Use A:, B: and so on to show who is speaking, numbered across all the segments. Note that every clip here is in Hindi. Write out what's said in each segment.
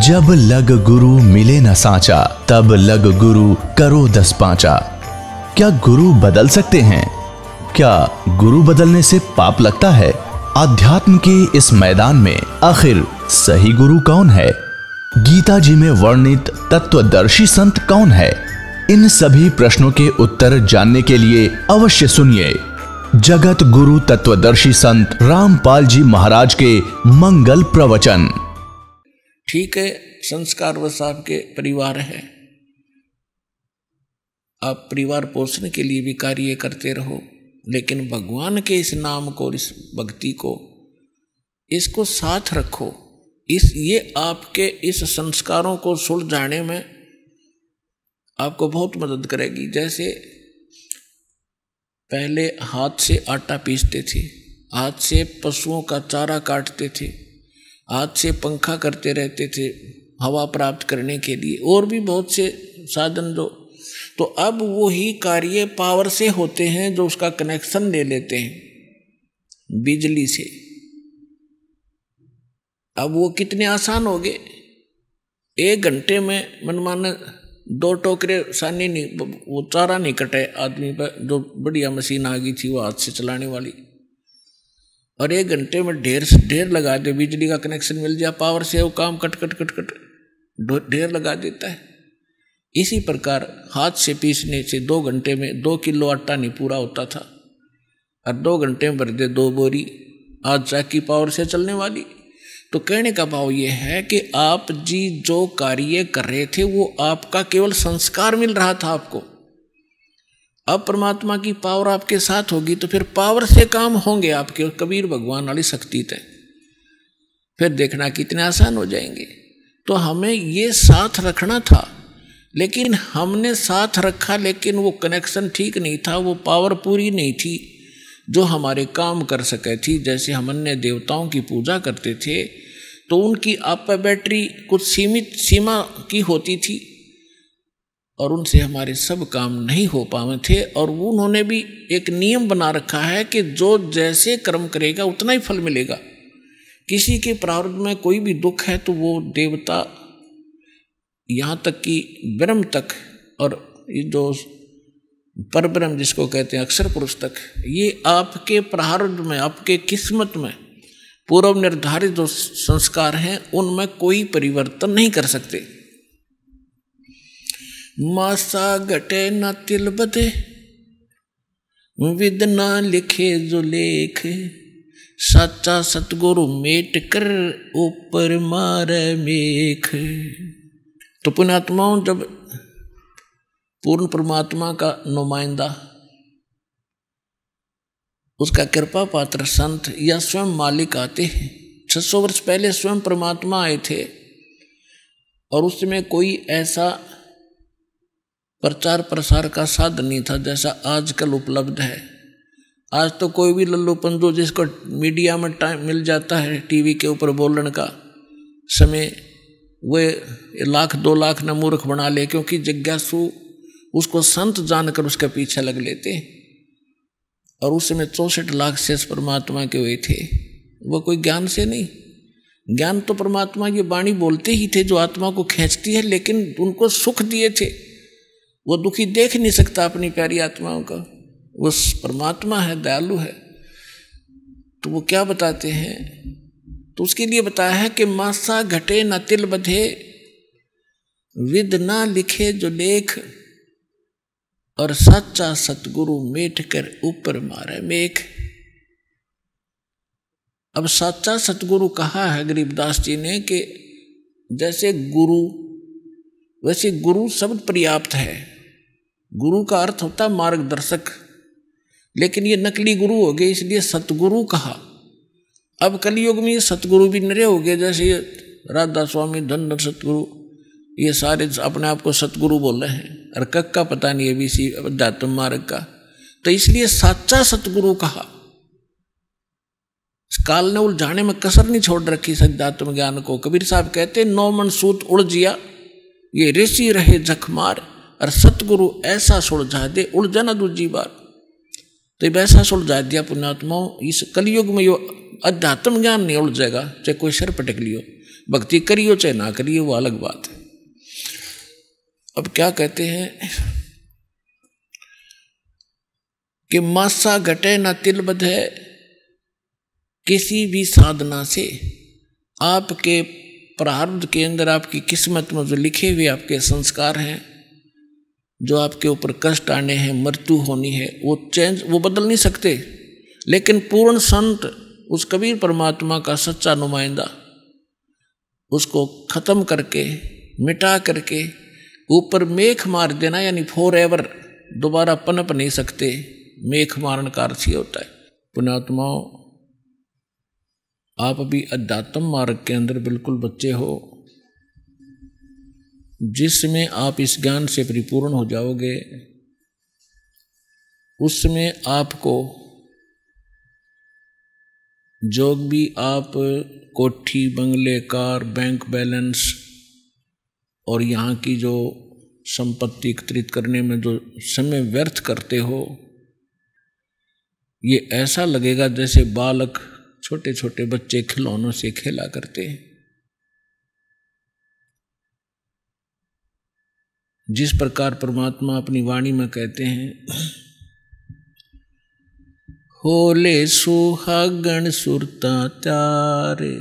A: जब लग गुरु मिले न साचा, तब लग गुरु करो 10 पांचा। क्या गुरु बदल सकते हैं? क्या गुरु बदलने से पाप लगता है? आध्यात्म के इस मैदान में आखिर सही गुरु कौन है? गीता जी में वर्णित तत्वदर्शी संत कौन है? इन सभी प्रश्नों के उत्तर जानने के लिए अवश्य सुनिए जगत गुरु तत्वदर्शी संत रामपाल जी महाराज के मंगल प्रवचन।
B: ठीक है, संस्कार वश आपके परिवार है, आप परिवार पोषण के लिए भी कार्य करते रहो, लेकिन भगवान के इस नाम को, इस भक्ति को, इसको साथ रखो। ये आपके इस संस्कारों को सुलझाने में आपको बहुत मदद करेगी। जैसे पहले हाथ से आटा पीसते थे, हाथ से पशुओं का चारा काटते थे, हाथ से पंखा करते रहते थे हवा प्राप्त करने के लिए, और भी बहुत से साधन तो अब वही कार्य पावर से होते हैं, जो उसका कनेक्शन ले लेते हैं बिजली से। अब वो कितने आसान हो गए, 1 घंटे में मनमाना 2 टोकरे सानी नहीं, वो चारा नहीं कटे आदमी पर, जो बढ़िया मशीन आ गई थी वो हाथ से चलाने वाली, और 1 घंटे में ढेर लगा दे, बिजली का कनेक्शन मिल जाए, पावर से वो काम कट ढेर लगा देता है। इसी प्रकार हाथ से पीसने से 2 घंटे में 2 किलो आटा नहीं पूरा होता था, और 2 घंटे में भर दे 2 बोरी, आज चाकी पावर से चलने वाली। तो कहने का भाव ये है कि आप जी जो कार्य कर रहे थे वो आपका केवल संस्कार मिल रहा था आपको। अब परमात्मा की पावर आपके साथ होगी तो फिर पावर से काम होंगे आपके, और कबीर भगवान वाली शक्ति थे, फिर देखना कितने आसान हो जाएंगे। तो हमें ये साथ रखना था, लेकिन हमने साथ रखा, लेकिन वो कनेक्शन ठीक नहीं था, वो पावर पूरी नहीं थी जो हमारे काम कर सके थी। जैसे हम अन्य देवताओं की पूजा करते थे तो उनकी आप बैटरी कुछ सीमित सीमा की होती थी, और उनसे हमारे सब काम नहीं हो पाए थे। और उन्होंने भी एक नियम बना रखा है कि जो जैसे कर्म करेगा उतना ही फल मिलेगा। किसी के प्रारब्ध में कोई भी दुख है तो वो देवता, यहाँ तक कि ब्रह्म तक, और ये जो परब्रह्म जिसको कहते हैं अक्षर पुरुष तक, ये आपके प्रारब्ध में, आपके किस्मत में पूर्व निर्धारित जो संस्कार हैं उनमें कोई परिवर्तन नहीं कर सकते। मासा घटे न तिल बधे, विद ना लिखे जो लेख, सच्चा सतगुरु मेट कर ऊपर मारे मेख। तो पुण्यात्माओं, जब पूर्ण परमात्मा का नुमाइंदा, उसका कृपा पात्र संत या स्वयं मालिक आते हैं, 600 वर्ष पहले स्वयं परमात्मा आए थे, और उसमें कोई ऐसा प्रचार प्रसार का साधन नहीं था जैसा आजकल उपलब्ध है। आज तो कोई भी लल्लू पंदू जिसको मीडिया में टाइम मिल जाता है, टीवी के ऊपर बोलने का समय, वे 1 लाख 2 लाख न मूर्ख बना ले, क्योंकि जिज्ञासु उसको संत जानकर उसके पीछे लग लेते। और उस समय 64 लाख शेष परमात्मा के हुए थे, वो कोई ज्ञान से नहीं। ज्ञान तो परमात्मा ये वाणी बोलते ही थे जो आत्मा को खींचती है, लेकिन उनको सुख दिए थे, वो दुखी देख नहीं सकता अपनी प्यारी आत्माओं का, वो परमात्मा है, दयालु है। तो वो क्या बताते हैं, तो उसके लिए बताया है कि मासा घटे न तिल बधे, विद ना लिखे जो लेख, और सच्चा सतगुरु मेट कर ऊपर मारे मेख। अब सच्चा सतगुरु कहा है गरीबदास जी ने कि जैसे गुरु, वैसे गुरु शब्द पर्याप्त है। गुरु का अर्थ होता है मार्गदर्शक, लेकिन ये नकली गुरु हो गए, इसलिए सतगुरु कहा। अब कलयुग में ये सतगुरु भी नरे हो गए, जैसे ये राधा स्वामी, धन सतगुरु, ये सारे अपने आप को सतगुरु बोल रहे हैं, और का पता नहीं है भी इसी अध्यात्म मार्ग का। तो इसलिए सच्चा सतगुरु कहा। इस काल ने उलझाने में कसर नहीं छोड़ रखी इस अध्यात्म ज्ञान को। कबीर साहब कहते 9 मन सूत उलझिया, ये ऋषि रहे जखमार, और सतगुरु ऐसा सुलझा दे उलझा न दूजी बार। तो वैसा सुलझा दिया पुण्यात्माओं। इस कलयुग में यो अध्यात्म ज्ञान नहीं उलझेगा, चाहे कोई सर पटक लियो, भक्ति करियो चाहे ना करियो वो अलग बात है। अब क्या कहते हैं कि मासा घटे ना तिल बधे, किसी भी साधना से आपके प्रारब्ध के अंदर आपकी किस्मत में जो लिखे हुए आपके संस्कार हैं, जो आपके ऊपर कष्ट आने हैं, मृत्यु होनी है, वो बदल नहीं सकते। लेकिन पूर्ण संत, उस कबीर परमात्मा का सच्चा नुमाइंदा, उसको खत्म करके मिटा करके ऊपर मेख मार देना, यानी फॉर एवर दोबारा पनप नहीं सकते। मेख मारन का अर्थ ही होता है। पुण्यात्माओं, आप अभी अध्यात्म मार्ग के अंदर बिल्कुल बच्चे हो, जिसमें आप इस ज्ञान से परिपूर्ण हो जाओगे, उसमें आपको जो भी आप कोठी, बंगले, कार, बैंक बैलेंस और यहाँ की जो संपत्ति एकत्रित करने में जो समय व्यर्थ करते हो, ये ऐसा लगेगा जैसे बालक, छोटे छोटे बच्चे खिलौनों से खेला करते हैं। जिस प्रकार परमात्मा अपनी वाणी में कहते हैं, होले सुहागण सुरता त्यारे,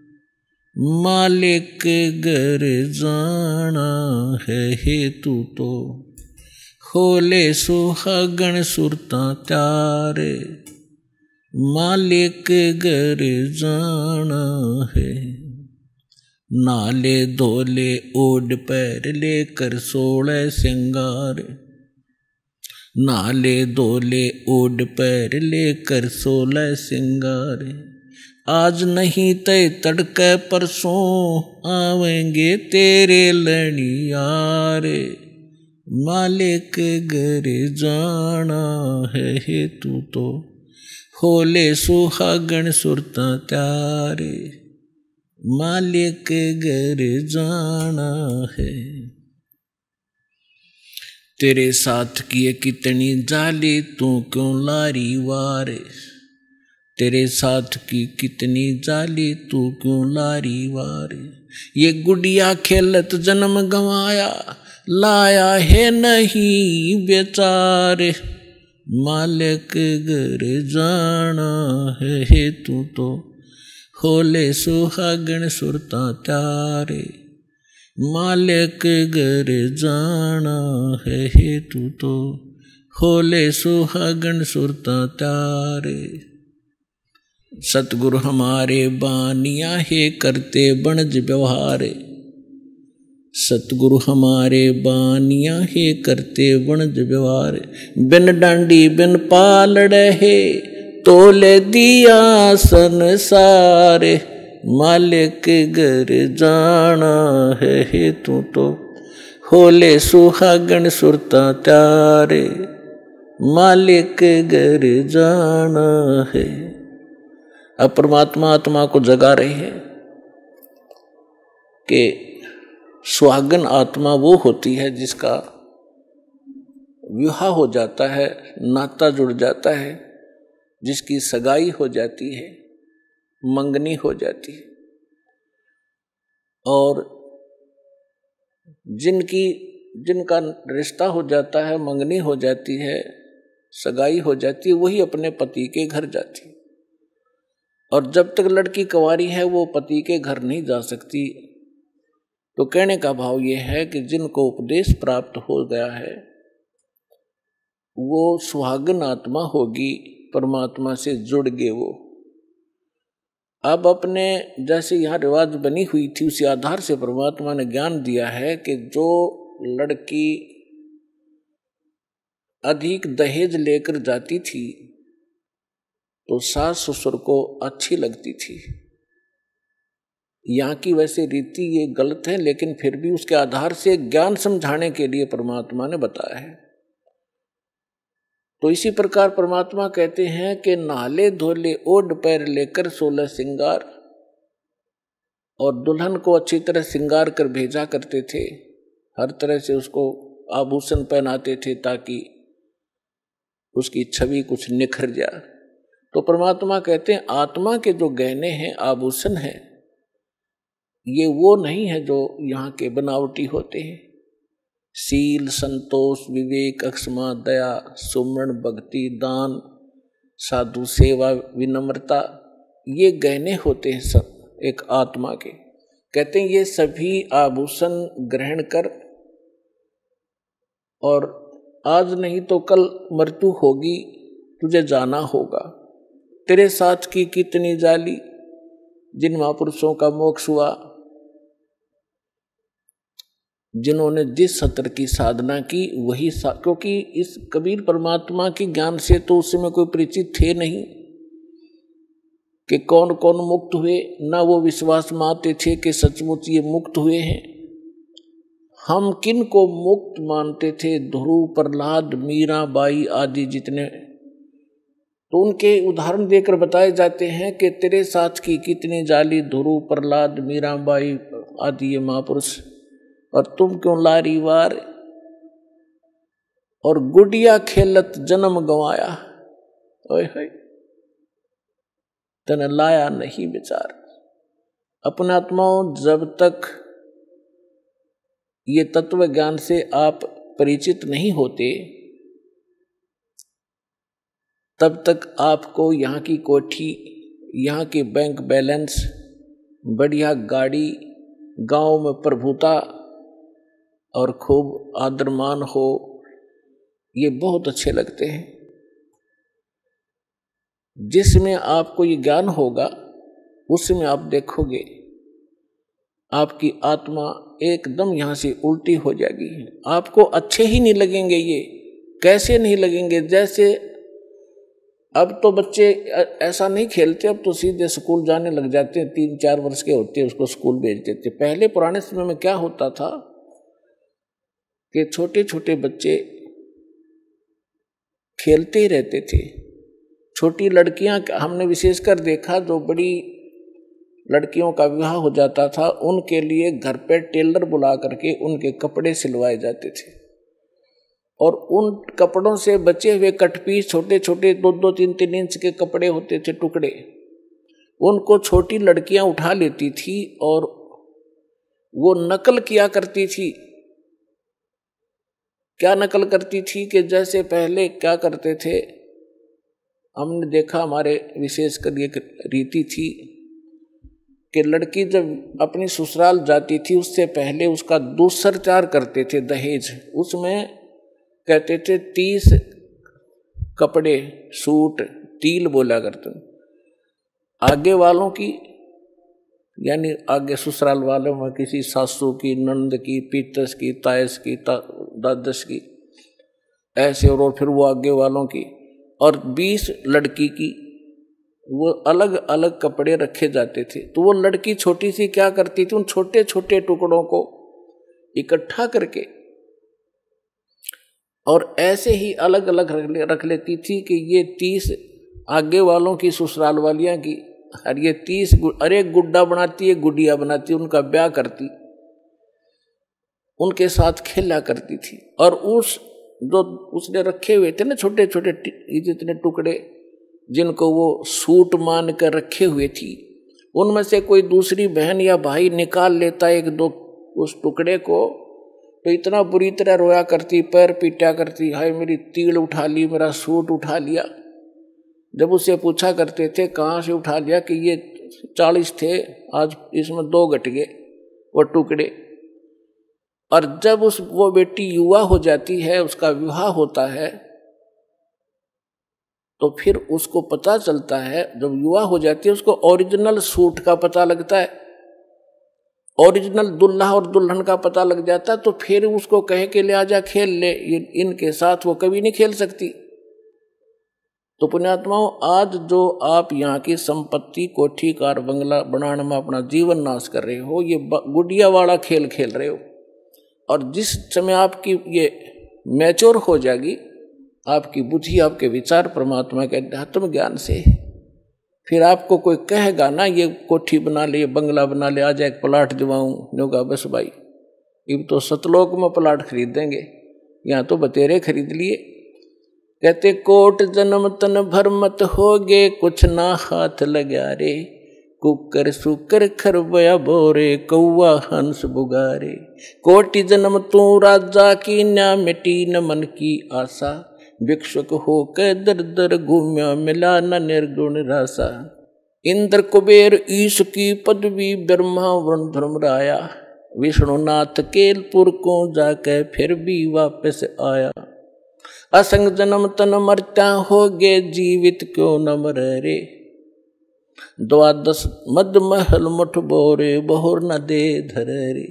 B: मालिक घर जाना है हेतु तो। होले सुहागण सुरता त्यारे, मालिक घर जाना है। नाले धोले ओढ़ पैर लेकर 16 सिंगार, नाले धोले ओढ़ पैर लेकर 16 सिंगार। आज नहीं तय तड़के परसों आवेंगे तेरे लड़ियारे, मालिक घर जाना है हेतु तो। होले सुहागण सुरता त्यारे, मालिक घर जाना है। तेरे साथ किए कितनी जाली, तू क्यों लारी वारे। तेरे साथ की कितनी जाली, तू क्यों लारी वारे। ये गुड़िया खेलत जन्म गंवाया, लाया है नहीं बेचारे, मालिक घर जाना है हेतु तो। होले सुहागण सुरता त्यारे, मालिक घर जाना है हेतु तो। होले सुहागण सुरता त्यारे। सतगुरु हमारे बानिया है करते बनज व्यवहार, सतगुरु हमारे बानिया है करते बनज व्यवहार। बिन डांडी बिन पालड़े है, तोले दिया संसारे, मालिक घर जाना है हेतु तो। होले सुहागण सुरता त्यारे, मालिक घर जाना है। अब परमात्मा आत्मा को जगा रहे हैं कि सुहागन आत्मा वो होती है जिसका विवाह हो जाता है, नाता जुड़ जाता है, जिसकी सगाई हो जाती है, मंगनी हो जाती है, और जिनका रिश्ता हो जाता है, मंगनी हो जाती है, सगाई हो जाती है, वही अपने पति के घर जाती है। और जब तक लड़की कुंवारी है वो पति के घर नहीं जा सकती। तो कहने का भाव ये है कि जिनको उपदेश प्राप्त हो गया है वो सुहागन आत्मा होगी, परमात्मा से जुड़ गए वो। अब अपने जैसे यहाँ रिवाज बनी हुई थी उसी आधार से परमात्मा ने ज्ञान दिया है कि जो लड़की अधिक दहेज लेकर जाती थी तो सास ससुर को अच्छी लगती थी। यहाँ की वैसे रीति ये गलत है, लेकिन फिर भी उसके आधार से ज्ञान समझाने के लिए परमात्मा ने बताया है। तो इसी प्रकार परमात्मा कहते हैं कि नाले धोले ओढ़ पैर लेकर 16 सिंगार, और दुल्हन को अच्छी तरह सिंगार कर भेजा करते थे, हर तरह से उसको आभूषण पहनाते थे ताकि उसकी छवि कुछ निखर जाए। तो परमात्मा कहते हैं आत्मा के जो गहने हैं, आभूषण हैं, ये वो नहीं है जो यहाँ के बनावटी होते हैं। शील, संतोष, विवेक, अक्षमा, दया, सुमरण, भक्ति, दान, साधु सेवा, विनम्रता, ये गहने होते हैं सब एक आत्मा के। कहते हैं ये सभी आभूषण ग्रहण कर, और आज नहीं तो कल मृत्यु होगी, तुझे जाना होगा। तेरे साथ की कितनी जाली जिन महापुरुषों का मोक्ष हुआ, जिन्होंने जिस सत्र की साधना की वही क्योंकि इस कबीर परमात्मा के ज्ञान से तो उस समय कोई परिचित थे नहीं कि कौन कौन मुक्त हुए, ना वो विश्वास मानते थे कि सचमुच ये मुक्त हुए हैं। हम किन को मुक्त मानते थे? ध्रुव, प्रहलाद, मीराबाई आदि जितने, तो उनके उदाहरण देकर बताए जाते हैं कि तेरे साथ की कितनी जाली ध्रुव, प्रहलाद, मीराबाई आदि ये महापुरुष, और तुम क्यों लारी वार और गुडिया खेलत जन्म गंवाया। ओए होए, तने लाया नहीं विचार। अपने आत्माओं, जब तक ये तत्व ज्ञान से आप परिचित नहीं होते, तब तक आपको यहाँ की कोठी, यहाँ के बैंक बैलेंस, बढ़िया गाड़ी, गांव में प्रभुता और खूब आदरमान हो, ये बहुत अच्छे लगते हैं। जिसमें आपको ये ज्ञान होगा उसमें आप देखोगे आपकी आत्मा एकदम यहाँ से उल्टी हो जाएगी। आपको अच्छे ही नहीं लगेंगे। ये कैसे नहीं लगेंगे? जैसे अब तो बच्चे ऐसा नहीं खेलते, अब तो सीधे स्कूल जाने लग जाते हैं। 3-4 वर्ष के होते हैं उसको स्कूल भेज देते। पहले पुराने समय में क्या होता था कि छोटे छोटे बच्चे खेलते ही रहते थे। छोटी लड़कियां, हमने विशेषकर देखा, जो बड़ी लड़कियों का विवाह हो जाता था उनके लिए घर पे टेलर बुला करके उनके कपड़े सिलवाए जाते थे, और उन कपड़ों से बचे हुए कटपीस, छोटे छोटे 2-2, 3-3 इंच के कपड़े होते थे, टुकड़े, उनको छोटी लड़कियां उठा लेती थी और वो नकल किया करती थी। क्या नकल करती थी कि जैसे पहले क्या करते थे, हमने देखा, हमारे विशेषकर ये रीति थी कि लड़की जब अपनी ससुराल जाती थी उससे पहले उसका दूसरचार करते थे, दहेज। उसमें कहते थे 30 कपड़े, सूट, तील बोला करते, आगे वालों की, यानी आगे ससुराल वालों में किसी सासू की, नंद की, पीतस की, तायस की, दादस की, ऐसे, और फिर वो आगे वालों की, और 20 लड़की की, वो अलग अलग कपड़े रखे जाते थे। तो वो लड़की छोटी सी क्या करती थी, उन छोटे छोटे टुकड़ों को इकट्ठा करके और ऐसे ही अलग अलग रख लेती थी कि ये 30 आगे वालों की, ससुराल वालियां की, और ये 30 अरे गुड्डा बनाती है, गुडिया बनाती है, उनका ब्याह करती, उनके साथ खेला करती थी। और उस जो उसने रखे हुए थे ना छोटे छोटे जितने टुकड़े, जिनको वो सूट मान कर रखे हुए थी, उनमें से कोई दूसरी बहन या भाई निकाल लेता 1-2 उस टुकड़े को, तो इतना बुरी तरह रोया करती, पैर पीटा करती, हाय मेरी तीड़ उठा ली, मेरा सूट उठा लिया। जब उससे पूछा करते थे कहाँ से उठा लिया, कि ये 40 थे, आज इसमें 2 घट गए वो टुकड़े। और जब वो बेटी युवा हो जाती है, उसका विवाह होता है, तो फिर उसको पता चलता है, जब युवा हो जाती है उसको ओरिजिनल सूट का पता लगता है, ओरिजिनल दुल्हा और दुल्हन का पता लग जाता है। तो फिर उसको कहे कि ले आजा खेल ले, इनके साथ वो कभी नहीं खेल सकती। तो पुण्यात्माओं, आज जो आप यहाँ की संपत्ति, कोठी, कार, बंगला बनाने में अपना जीवन नाश कर रहे हो, ये गुडिया वाला खेल खेल रहे हो। और जिस समय आपकी ये मैच्योर हो जाएगी, आपकी बुद्धि, आपके विचार परमात्मा के अध्यात्म ज्ञान से, फिर आपको कोई कहेगा ना ये कोठी बना ले, बंगला बना ले, आज एक प्लाट दिवाऊं, होगा बस भाई, अब तो सतलोक में प्लाट खरीदेंगे, यहाँ तो बतेरे खरीद लिए। कहते कोट जन्म तन भर मत होगे, कुछ ना हाथ लगा रे, कुकर सुकर खरबया बोरे, कौआ हंस बुगारे। कोटि जन्म तू राजा की, न्या मिटी न मन की आशा। भिक्षुक होकर दर दर घूम्या, मिला न निर्गुण रासा। इंद्र कुबेर ईश की पदवी, ब्रह्मा वरुण धर्मराया। विष्णुनाथ केलपुर को जाके फिर भी वापस आया। असंग जन्म तन मरता, हो गे जीवित क्यों न मरे रे। द्वादश मद महल मुठ बोरे, बहुर न दे धरे रे।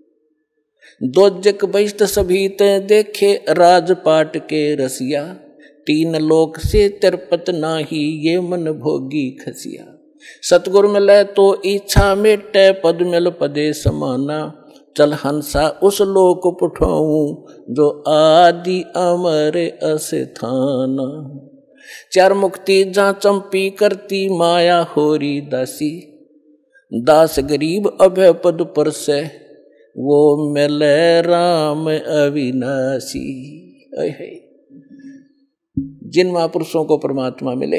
B: दोजक बहिष्ट सभी ते देखे, राजपाट के रसिया। तीन लोक से तिरपत नाही, ये मन भोगी खसिया। सतगुर मिले तो इच्छा मेटे, पद मिल पदे समाना। चल हंसा उस लोक पुठाऊं, जो आदि अमर अस्थाना। चार मुक्ति जहाँ चंपी करती, माया होरी दासी। दास गरीब अभय पद पर से, वो मिले राम अविनाशी। जिन महापुरुषों को परमात्मा मिले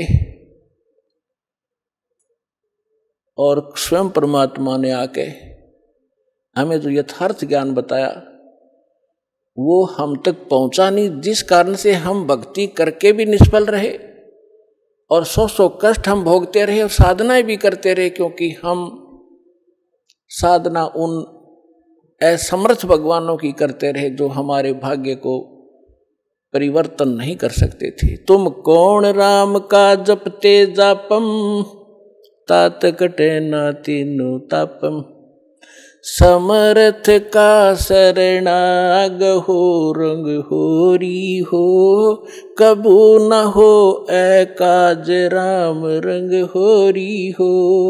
B: और स्वयं परमात्मा ने आके हमें जो यथार्थ ज्ञान बताया, वो हम तक पहुंचा नहीं, जिस कारण से हम भक्ति करके भी निष्फल रहे और सौ कष्ट हम भोगते रहे और साधनाएं भी करते रहे, क्योंकि हम साधना उन असमर्थ भगवानों की करते रहे जो हमारे भाग्य को परिवर्तन नहीं कर सकते थे। तुम कौन राम का जपते जापम, तात कटे ना तीनों तापम। समर्थ का शरणाग हो, रंग होरी हो। कबू न हो एकाज राम, रंग होरी हो।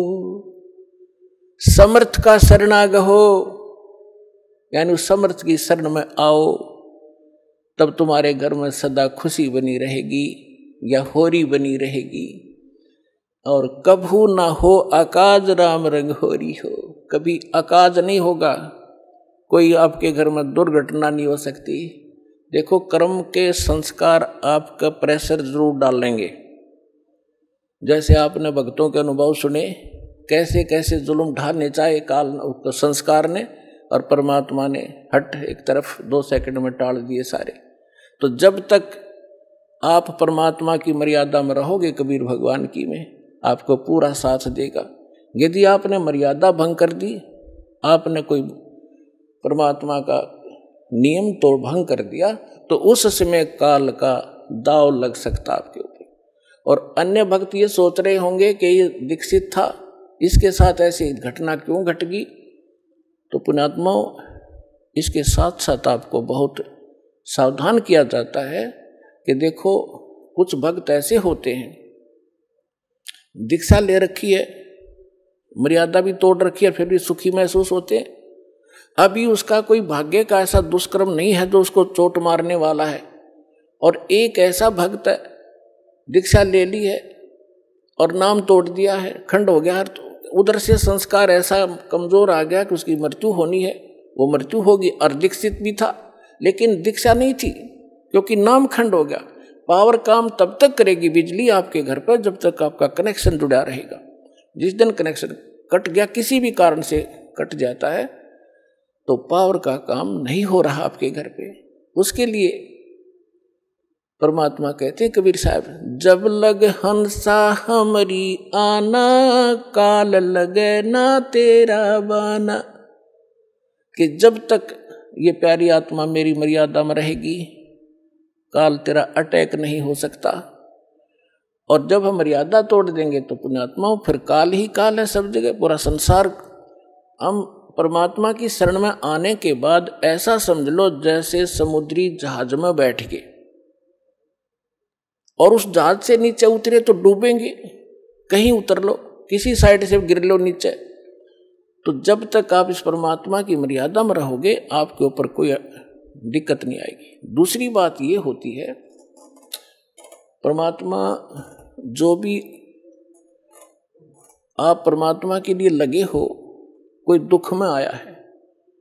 B: समर्थ का शरणाग हो, यानी उस समर्थ की शरण में आओ, तब तुम्हारे घर में सदा खुशी बनी रहेगी या होरी बनी रहेगी। और कभू ना हो अकाज राम, रंग होरी हो। कभी अकाज नहीं होगा, कोई आपके घर में दुर्घटना नहीं हो सकती। देखो, कर्म के संस्कार आपका प्रेशर जरूर डालेंगे। जैसे आपने भक्तों के अनुभव सुने, कैसे कैसे जुल्म ढाने चाहे काल संस्कार ने, और परमात्मा ने हट एक तरफ 2 सेकंड में टाल दिए सारे। तो जब तक आप परमात्मा की मर्यादा में रहोगे, कबीर भगवान की में, आपको पूरा साथ देगा। यदि आपने मर्यादा भंग कर दी, आपने कोई परमात्मा का नियम तो भंग कर दिया, तो उस समय काल का दाव लग सकता आपके ऊपर। और अन्य भक्त ये सोच रहे होंगे कि ये दीक्षित था, इसके साथ ऐसी घटना क्यों घट गई। तो पुण्यात्माओं, इसके साथ साथ आपको बहुत सावधान किया जाता है कि देखो, कुछ भक्त ऐसे होते हैं, दीक्षा ले रखी है, मर्यादा भी तोड़ रखी है, फिर भी सुखी महसूस होते हैं। अभी उसका कोई भाग्य का ऐसा दुष्कर्म नहीं है जो उसको चोट मारने वाला है। और एक ऐसा भक्त है, दीक्षा ले ली है और नाम तोड़ दिया है, खंड हो गया, तो उधर से संस्कार ऐसा कमजोर आ गया कि उसकी मृत्यु होनी है, वो मृत्यु होगी। और दीक्षित भी था, लेकिन दीक्षा नहीं थी, क्योंकि नाम खंड हो गया। पावर काम तब तक करेगी बिजली आपके घर पर, जब तक आपका कनेक्शन जुड़ा रहेगा। जिस दिन कनेक्शन कट गया, किसी भी कारण से कट जाता है, तो पावर का काम नहीं हो रहा आपके घर पे। उसके लिए परमात्मा कहते हैं कबीर साहब, जब लग हंसा हमरी आना, काल लगे ना तेरा बाना। कि जब तक ये प्यारी आत्मा मेरी मर्यादा में रहेगी, काल तेरा अटैक नहीं हो सकता। और जब हम मर्यादा तोड़ देंगे तो पुण्यात्माओं, फिर काल ही काल है सब जगह, पूरा संसार। हम परमात्मा की शरण में आने के बाद ऐसा समझ लो जैसे समुद्री जहाज में बैठ गए और उस जहाज से नीचे उतरे तो डूबेंगे। कहीं उतर लो, किसी साइड से गिर लो नीचे। तो जब तक आप इस परमात्मा की मर्यादा में रहोगे, आपके ऊपर कोई दिक्कत नहीं आएगी। दूसरी बात ये होती है, परमात्मा जो भी आप परमात्मा के लिए लगे हो, कोई दुख में आया है,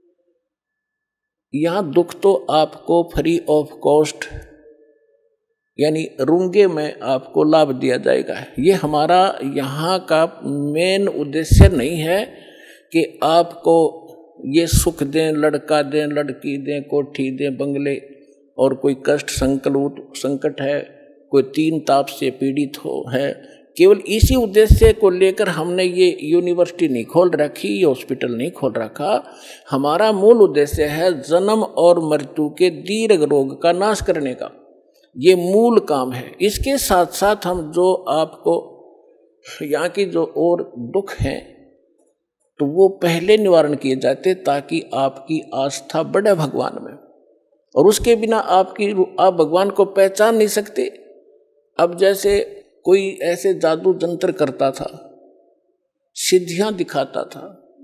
B: यहां दुख तो आपको फ्री ऑफ कॉस्ट यानी रूंगे में आपको लाभ दिया जाएगा। ये हमारा यहाँ का मेन उद्देश्य नहीं है कि आपको ये सुख दें, लड़का दें, लड़की दें, कोठी दें, बंगले, और कोई कष्ट संकट है, कोई 3 ताप से पीड़ित है। केवल इसी उद्देश्य को लेकर हमने ये यूनिवर्सिटी नहीं खोल रखी, ये हॉस्पिटल नहीं खोल रखा। हमारा मूल उद्देश्य है जन्म और मृत्यु के दीर्घ रोग का नाश करने का, ये मूल काम है। इसके साथ साथ हम जो आपको यहाँ की जो और दुख हैं तो वो पहले निवारण किए जाते ताकि आपकी आस्था बढ़े भगवान में, और उसके बिना आप भगवान को पहचान नहीं सकते। अब जैसे कोई ऐसे जादू जंत्र करता था, सिद्धियां दिखाता था,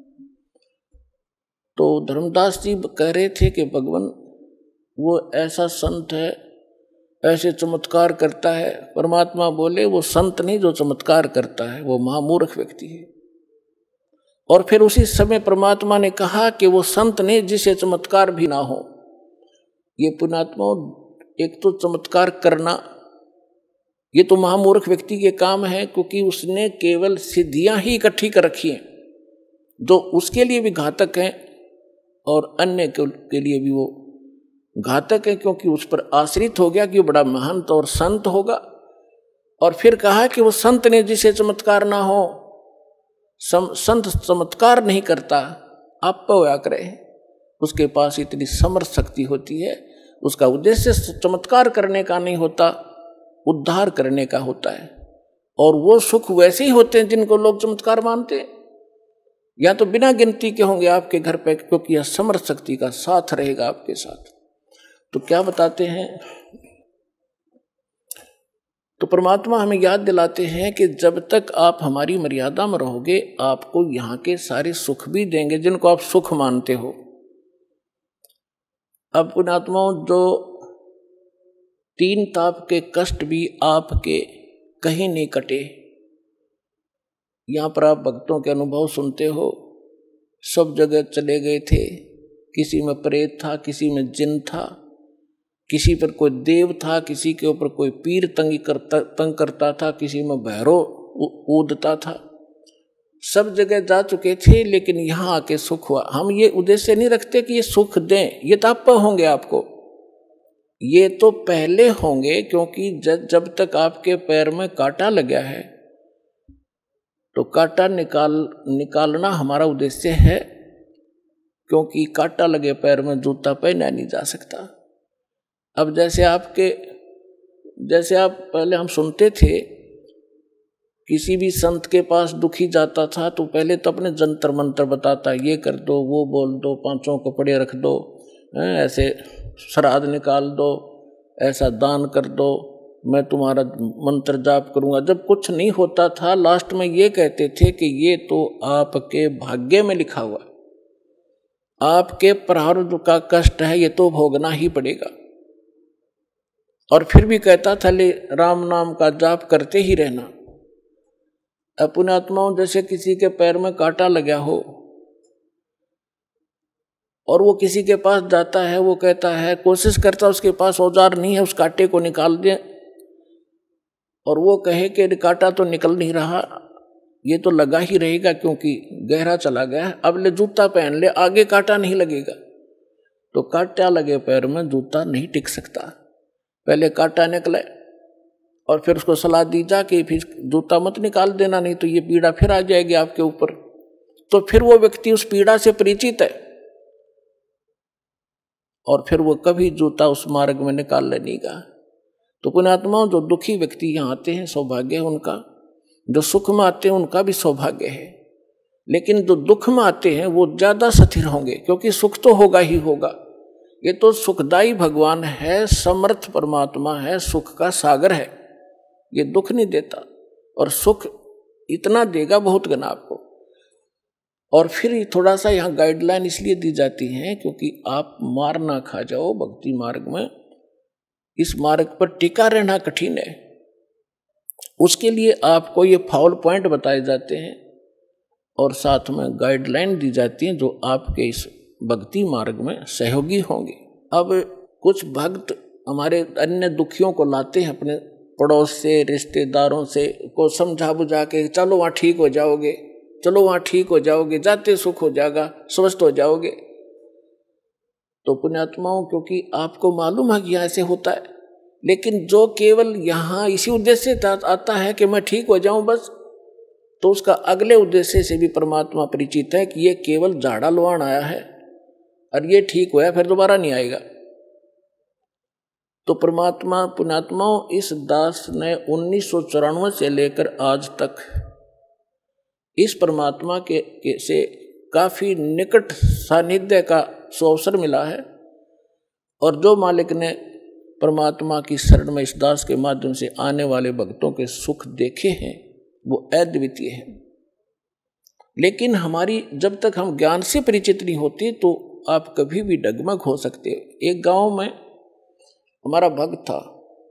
B: तो धर्मदास जी कह रहे थे कि भगवान वो ऐसा संत है, ऐसे चमत्कार करता है। परमात्मा बोले वो संत नहीं जो चमत्कार करता है, वो महामूर्ख व्यक्ति है। और फिर उसी समय परमात्मा ने कहा कि वो संत नहीं जिसे चमत्कार भी ना हो। ये पुण्यात्मा, एक तो चमत्कार करना ये तो महामूर्ख व्यक्ति के काम है, क्योंकि उसने केवल सिद्धियां ही इकट्ठी कर रखी हैं जो उसके लिए भी घातक हैं और अन्य के लिए भी वो घातक है, क्योंकि उस पर आश्रित हो गया कि वो बड़ा महंत और संत होगा। और फिर कहा कि वो संत ने जिसे चमत्कार ना हो, संत चमत्कार नहीं करता, आप होया करे, उसके पास इतनी समर्थ शक्ति होती है, उसका उद्देश्य चमत्कार करने का नहीं होता, उद्धार करने का होता है। और वो सुख वैसे ही होते हैं जिनको लोग चमत्कार मानते हैं, या तो बिना गिनती के होंगे आपके घर पे, क्योंकि यह समर्थ शक्ति का साथ रहेगा आपके साथ। तो क्या बताते हैं, तो परमात्मा हमें याद दिलाते हैं कि जब तक आप हमारी मर्यादा में रहोगे आपको यहाँ के सारे सुख भी देंगे जिनको आप सुख मानते हो। अब पुण्यात्माओं, जो 3 ताप के कष्ट भी आपके कहीं नहीं कटे। यहाँ पर आप भक्तों के अनुभव सुनते हो, सब जगह चले गए थे, किसी में प्रेत था, किसी में जिन था, किसी पर कोई देव था, किसी के ऊपर कोई पीर तंग करता था, किसी में भैरव ऊदता था, सब जगह जा चुके थे, लेकिन यहाँ आके सुख हुआ। हम ये उद्देश्य नहीं रखते कि ये सुख दें, ये ताप होंगे आपको, ये तो पहले होंगे, क्योंकि जब तक आपके पैर में कांटा लगा है तो कांटा निकालना हमारा उद्देश्य है, क्योंकि कांटा लगे पैर में जूता पहना नहीं जा सकता। अब जैसे आप पहले हम सुनते थे, किसी भी संत के पास दुखी जाता था तो पहले तो अपने जंतर मंत्र बताता, ये कर दो, वो बोल दो, 5 कपड़े रख दो, ऐसे श्राद्ध निकाल दो, ऐसा दान कर दो, मैं तुम्हारा मंत्र जाप करूंगा। जब कुछ नहीं होता था, लास्ट में ये कहते थे कि ये तो आपके भाग्य में लिखा हुआ, आपके प्रारब्ध का कष्ट है, ये तो भोगना ही पड़ेगा। और फिर भी कहता था, ले राम नाम का जाप करते ही रहना। पुण्यात्माओं, जैसे किसी के पैर में कांटा लगा हो और वो किसी के पास जाता है, वो कहता है, कोशिश करता है, उसके पास औजार नहीं है, उस कांटे को निकाल दे, और वो कहे कि कांटा तो निकल नहीं रहा, ये तो लगा ही रहेगा क्योंकि गहरा चला गया है, अब ले जूता पहन ले, आगे कांटा नहीं लगेगा। तो कांटा लगे पैर में जूता नहीं टिक सकता, पहले कांटा निकले और फिर उसको सलाह दी जा कि फिर जूता मत निकाल देना, नहीं तो ये पीड़ा फिर आ जाएगी आपके ऊपर। तो फिर वो व्यक्ति उस पीड़ा से परिचित है और फिर वो कभी जूता उस मार्ग में निकाल लेगा। तो पुण्यात्माओं, जो दुखी व्यक्ति यहाँ आते हैं सौभाग्य है उनका, जो सुख में आते हैं उनका भी सौभाग्य है, लेकिन जो दुख में आते हैं वो ज्यादा स्थिर होंगे, क्योंकि सुख तो होगा ही होगा। ये तो सुखदायी भगवान है, समर्थ परमात्मा है, सुख का सागर है, ये दुख नहीं देता, और सुख इतना देगा बहुत गना आपको। और फिर थोड़ा सा यहाँ गाइडलाइन इसलिए दी जाती है क्योंकि आप मार ना खा जाओ भक्ति मार्ग में, इस मार्ग पर टिका रहना कठिन है। उसके लिए आपको ये फाउल पॉइंट बताए जाते हैं और साथ में गाइडलाइन दी जाती हैं जो आपके इस भक्ति मार्ग में सहयोगी होंगे। अब कुछ भक्त हमारे अन्य दुखियों को लाते हैं अपने पड़ोस से, रिश्तेदारों से, को समझा बुझा के चलो वहाँ ठीक हो जाओगे, चलो वहाँ ठीक हो जाओगे, जाते सुख हो जाएगा, स्वस्थ हो जाओगे। तो पुण्यात्माओं, क्योंकि आपको मालूम है कि यहाँ ऐसे होता है, लेकिन जो केवल यहाँ इसी उद्देश्य से आता है कि मैं ठीक हो जाऊं बस, तो उसका अगले उद्देश्य से भी परमात्मा परिचित है कि ये केवल झाड़ा लुहान आया है और ये ठीक हुआ फिर दोबारा नहीं आएगा। तो परमात्मा पुण्यात्माओं, इस दास ने 1994 से लेकर आज तक इस परमात्मा के से काफी निकट सानिध्य का अवसर मिला है। और जो मालिक ने परमात्मा की शरण में इस दास के माध्यम से आने वाले भक्तों के सुख देखे हैं वो अद्वितीय है। लेकिन हमारी जब तक हम ज्ञान से परिचित नहीं होते तो आप कभी भी डगमग हो सकते हो। एक गांव में हमारा भक्त था,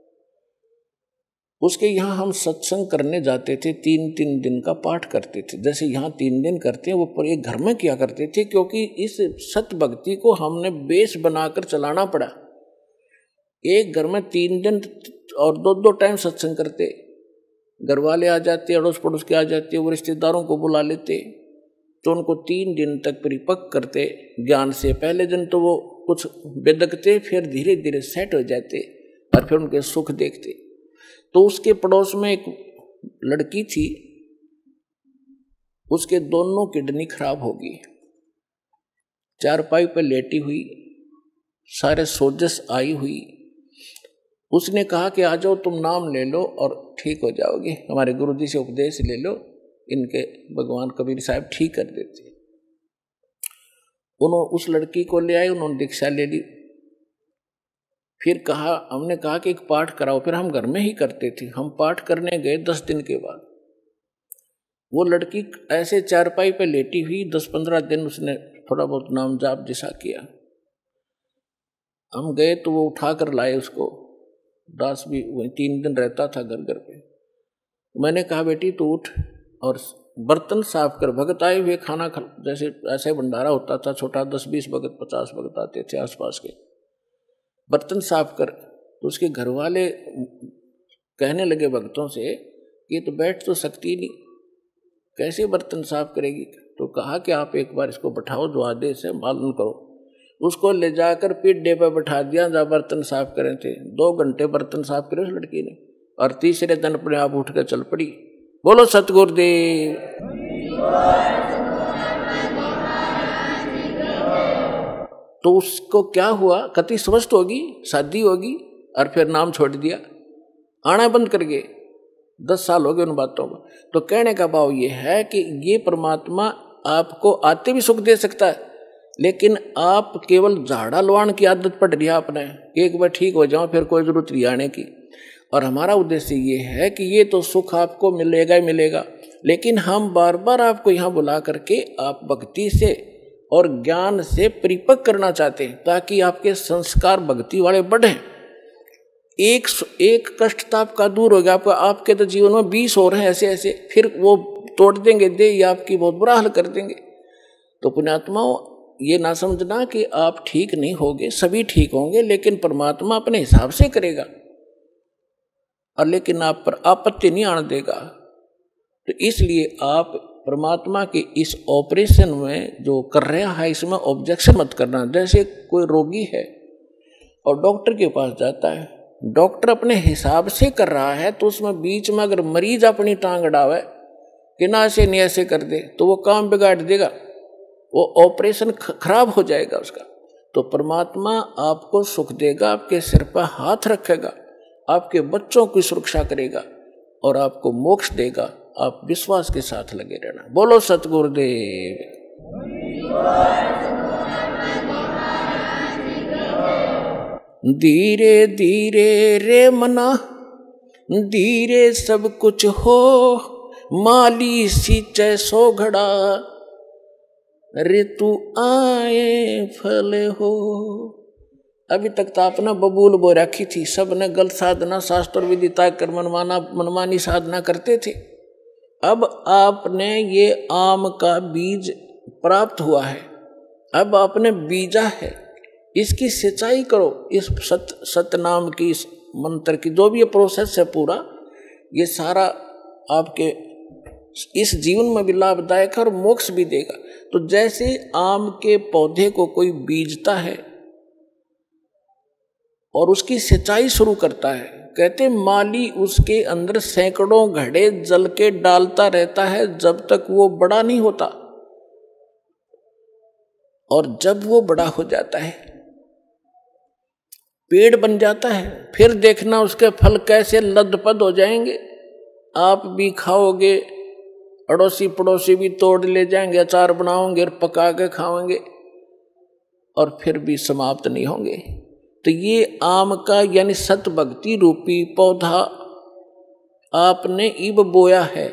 B: उसके यहाँ हम सत्संग करने जाते थे, 3-3 दिन का पाठ करते थे। जैसे यहाँ 3 दिन करते हैं वो पर एक घर में किया करते थे, क्योंकि इस सत भक्ति को हमने बेस बनाकर चलाना पड़ा। एक घर में 3 दिन और 2-2 टाइम सत्संग करते, घर वाले आ जाते, अड़ोस पड़ोस के आ जाते, वो रिश्तेदारों को बुला लेते, तो उनको 3 दिन तक परिपक्व करते ज्ञान से। पहले दिन तो वो कुछ बेदकते, फिर धीरे धीरे सेट हो जाते और फिर उनके सुख देखते। तो उसके पड़ोस में एक लड़की थी, उसके दोनों किडनी खराब हो गई, चारपाई पर लेटी हुई, सारे सोजस आई हुई। उसने कहा कि आ जाओ, तुम नाम ले लो और ठीक हो जाओगे, हमारे गुरुजी से उपदेश ले लो, इनके भगवान कबीर साहब ठीक कर देते। उन्होंने उस लड़की को ले आए, उन्होंने दीक्षा ले ली। फिर हमने कहा कि एक पाठ कराओ। फिर हम घर में ही करते थे। हम पाठ करने गए 10 दिन के बाद। वो लड़की ऐसे चारपाई पे लेटी हुई, 10-15 दिन उसने थोड़ा बहुत नाम जाप जैसा किया। हम गए तो वो उठा कर लाए उसको। दास भी वही 3 दिन रहता था घर घर पे। मैंने कहा बेटी तू उठ और बर्तन साफ कर। भगत आए हुए खाना खा, जैसे ऐसे भंडारा होता था छोटा, 10-20 भगत 50 भगत आते थे आसपास के, बर्तन साफ कर। तो उसके घर वाले कहने लगे भक्तों से ये तो बैठ तो सकती नहीं, कैसे बर्तन साफ करेगी। तो कहा कि आप एक बार इसको बैठाओ, जो आदेश है मालूम करो। उसको ले जाकर पीढ़े पर बैठा दिया जहाँ बर्तन साफ करे थे। 2 घंटे बर्तन साफ करे उस लड़की ने, और तीसरे दिन अपने आप उठ कर चल पड़ी। बोलो सतगुरुदेव। तो उसको क्या हुआ, कति स्वस्थ होगी, शादी होगी, और फिर नाम छोड़ दिया, आना बंद कर गए। 10 साल हो गए उन बातों में। तो कहने का भाव ये है कि ये परमात्मा आपको आते भी सुख दे सकता है, लेकिन आप केवल झाड़ा लुहान की आदत पड़ रही है आपने, एक बार ठीक हो जाओ फिर कोई जरूरत नहीं आने की। और हमारा उद्देश्य ये है कि ये तो सुख आपको मिलेगा ही मिलेगा, लेकिन हम बार बार आपको यहाँ बुला करके आप भक्ति से और ज्ञान से परिपक्व करना चाहते हैं, ताकि आपके संस्कार भक्ति वाले बढ़ें। एक कष्ट तो आपका दूर हो गया, आपके तो जीवन में 20 और हैं ऐसे ऐसे, फिर वो तोड़ देंगे दे, ये आपकी बहुत बुरा हाल कर देंगे। तो पुण्यात्माओं, ये ना समझना कि आप ठीक नहीं होगे, सभी ठीक होंगे, लेकिन परमात्मा अपने हिसाब से करेगा, और लेकिन आप पर आपत्ति नहीं आने देगा। तो इसलिए आप परमात्मा के इस ऑपरेशन में जो कर रहा है इसमें ऑब्जेक्शन मत करना। जैसे कोई रोगी है और डॉक्टर के पास जाता है, डॉक्टर अपने हिसाब से कर रहा है, तो उसमें बीच में अगर मरीज अपनी टांग अड़ावे कि ना ऐसे नहीं ऐसे कर दे, तो वो काम बिगाड़ देगा, वो ऑपरेशन खराब हो जाएगा उसका। तो परमात्मा आपको सुख देगा, आपके सिर पर हाथ रखेगा, आपके बच्चों की सुरक्षा करेगा और आपको मोक्ष देगा। आप विश्वास के साथ लगे रहना। बोलो सतगुरुदेव। धीरे धीरे रे मना, धीरे सब कुछ हो, माली सींचे सो घड़ा, ऋतु आए फल हो। अभी तक तो आपने बबूल बो रखी थी, सब ने गलत साधना शास्त्र विधि तय कर मनमानी साधना करते थे। अब आपने ये आम का बीज प्राप्त हुआ है, अब आपने बीजा है, इसकी सिंचाई करो, इस सतनाम की, इस मंत्र की, जो भी ये प्रोसेस है पूरा, ये सारा आपके इस जीवन में भी लाभदायक है और मोक्ष भी देगा। तो जैसे आम के पौधे को कोई बीजता है और उसकी सिंचाई शुरू करता है, कहते माली उसके अंदर सैकड़ों घड़े जल के डालता रहता है जब तक वो बड़ा नहीं होता, और जब वो बड़ा हो जाता है, पेड़ बन जाता है, फिर देखना उसके फल कैसे लदपद हो जाएंगे। आप भी खाओगे, अड़ोसी पड़ोसी भी तोड़ ले जाएंगे, अचार बनाओगे और पका के खाओगे, और फिर भी समाप्त नहीं होंगे। तो ये आम का यानी सत भक्ति रूपी पौधा आपने इब बोया है,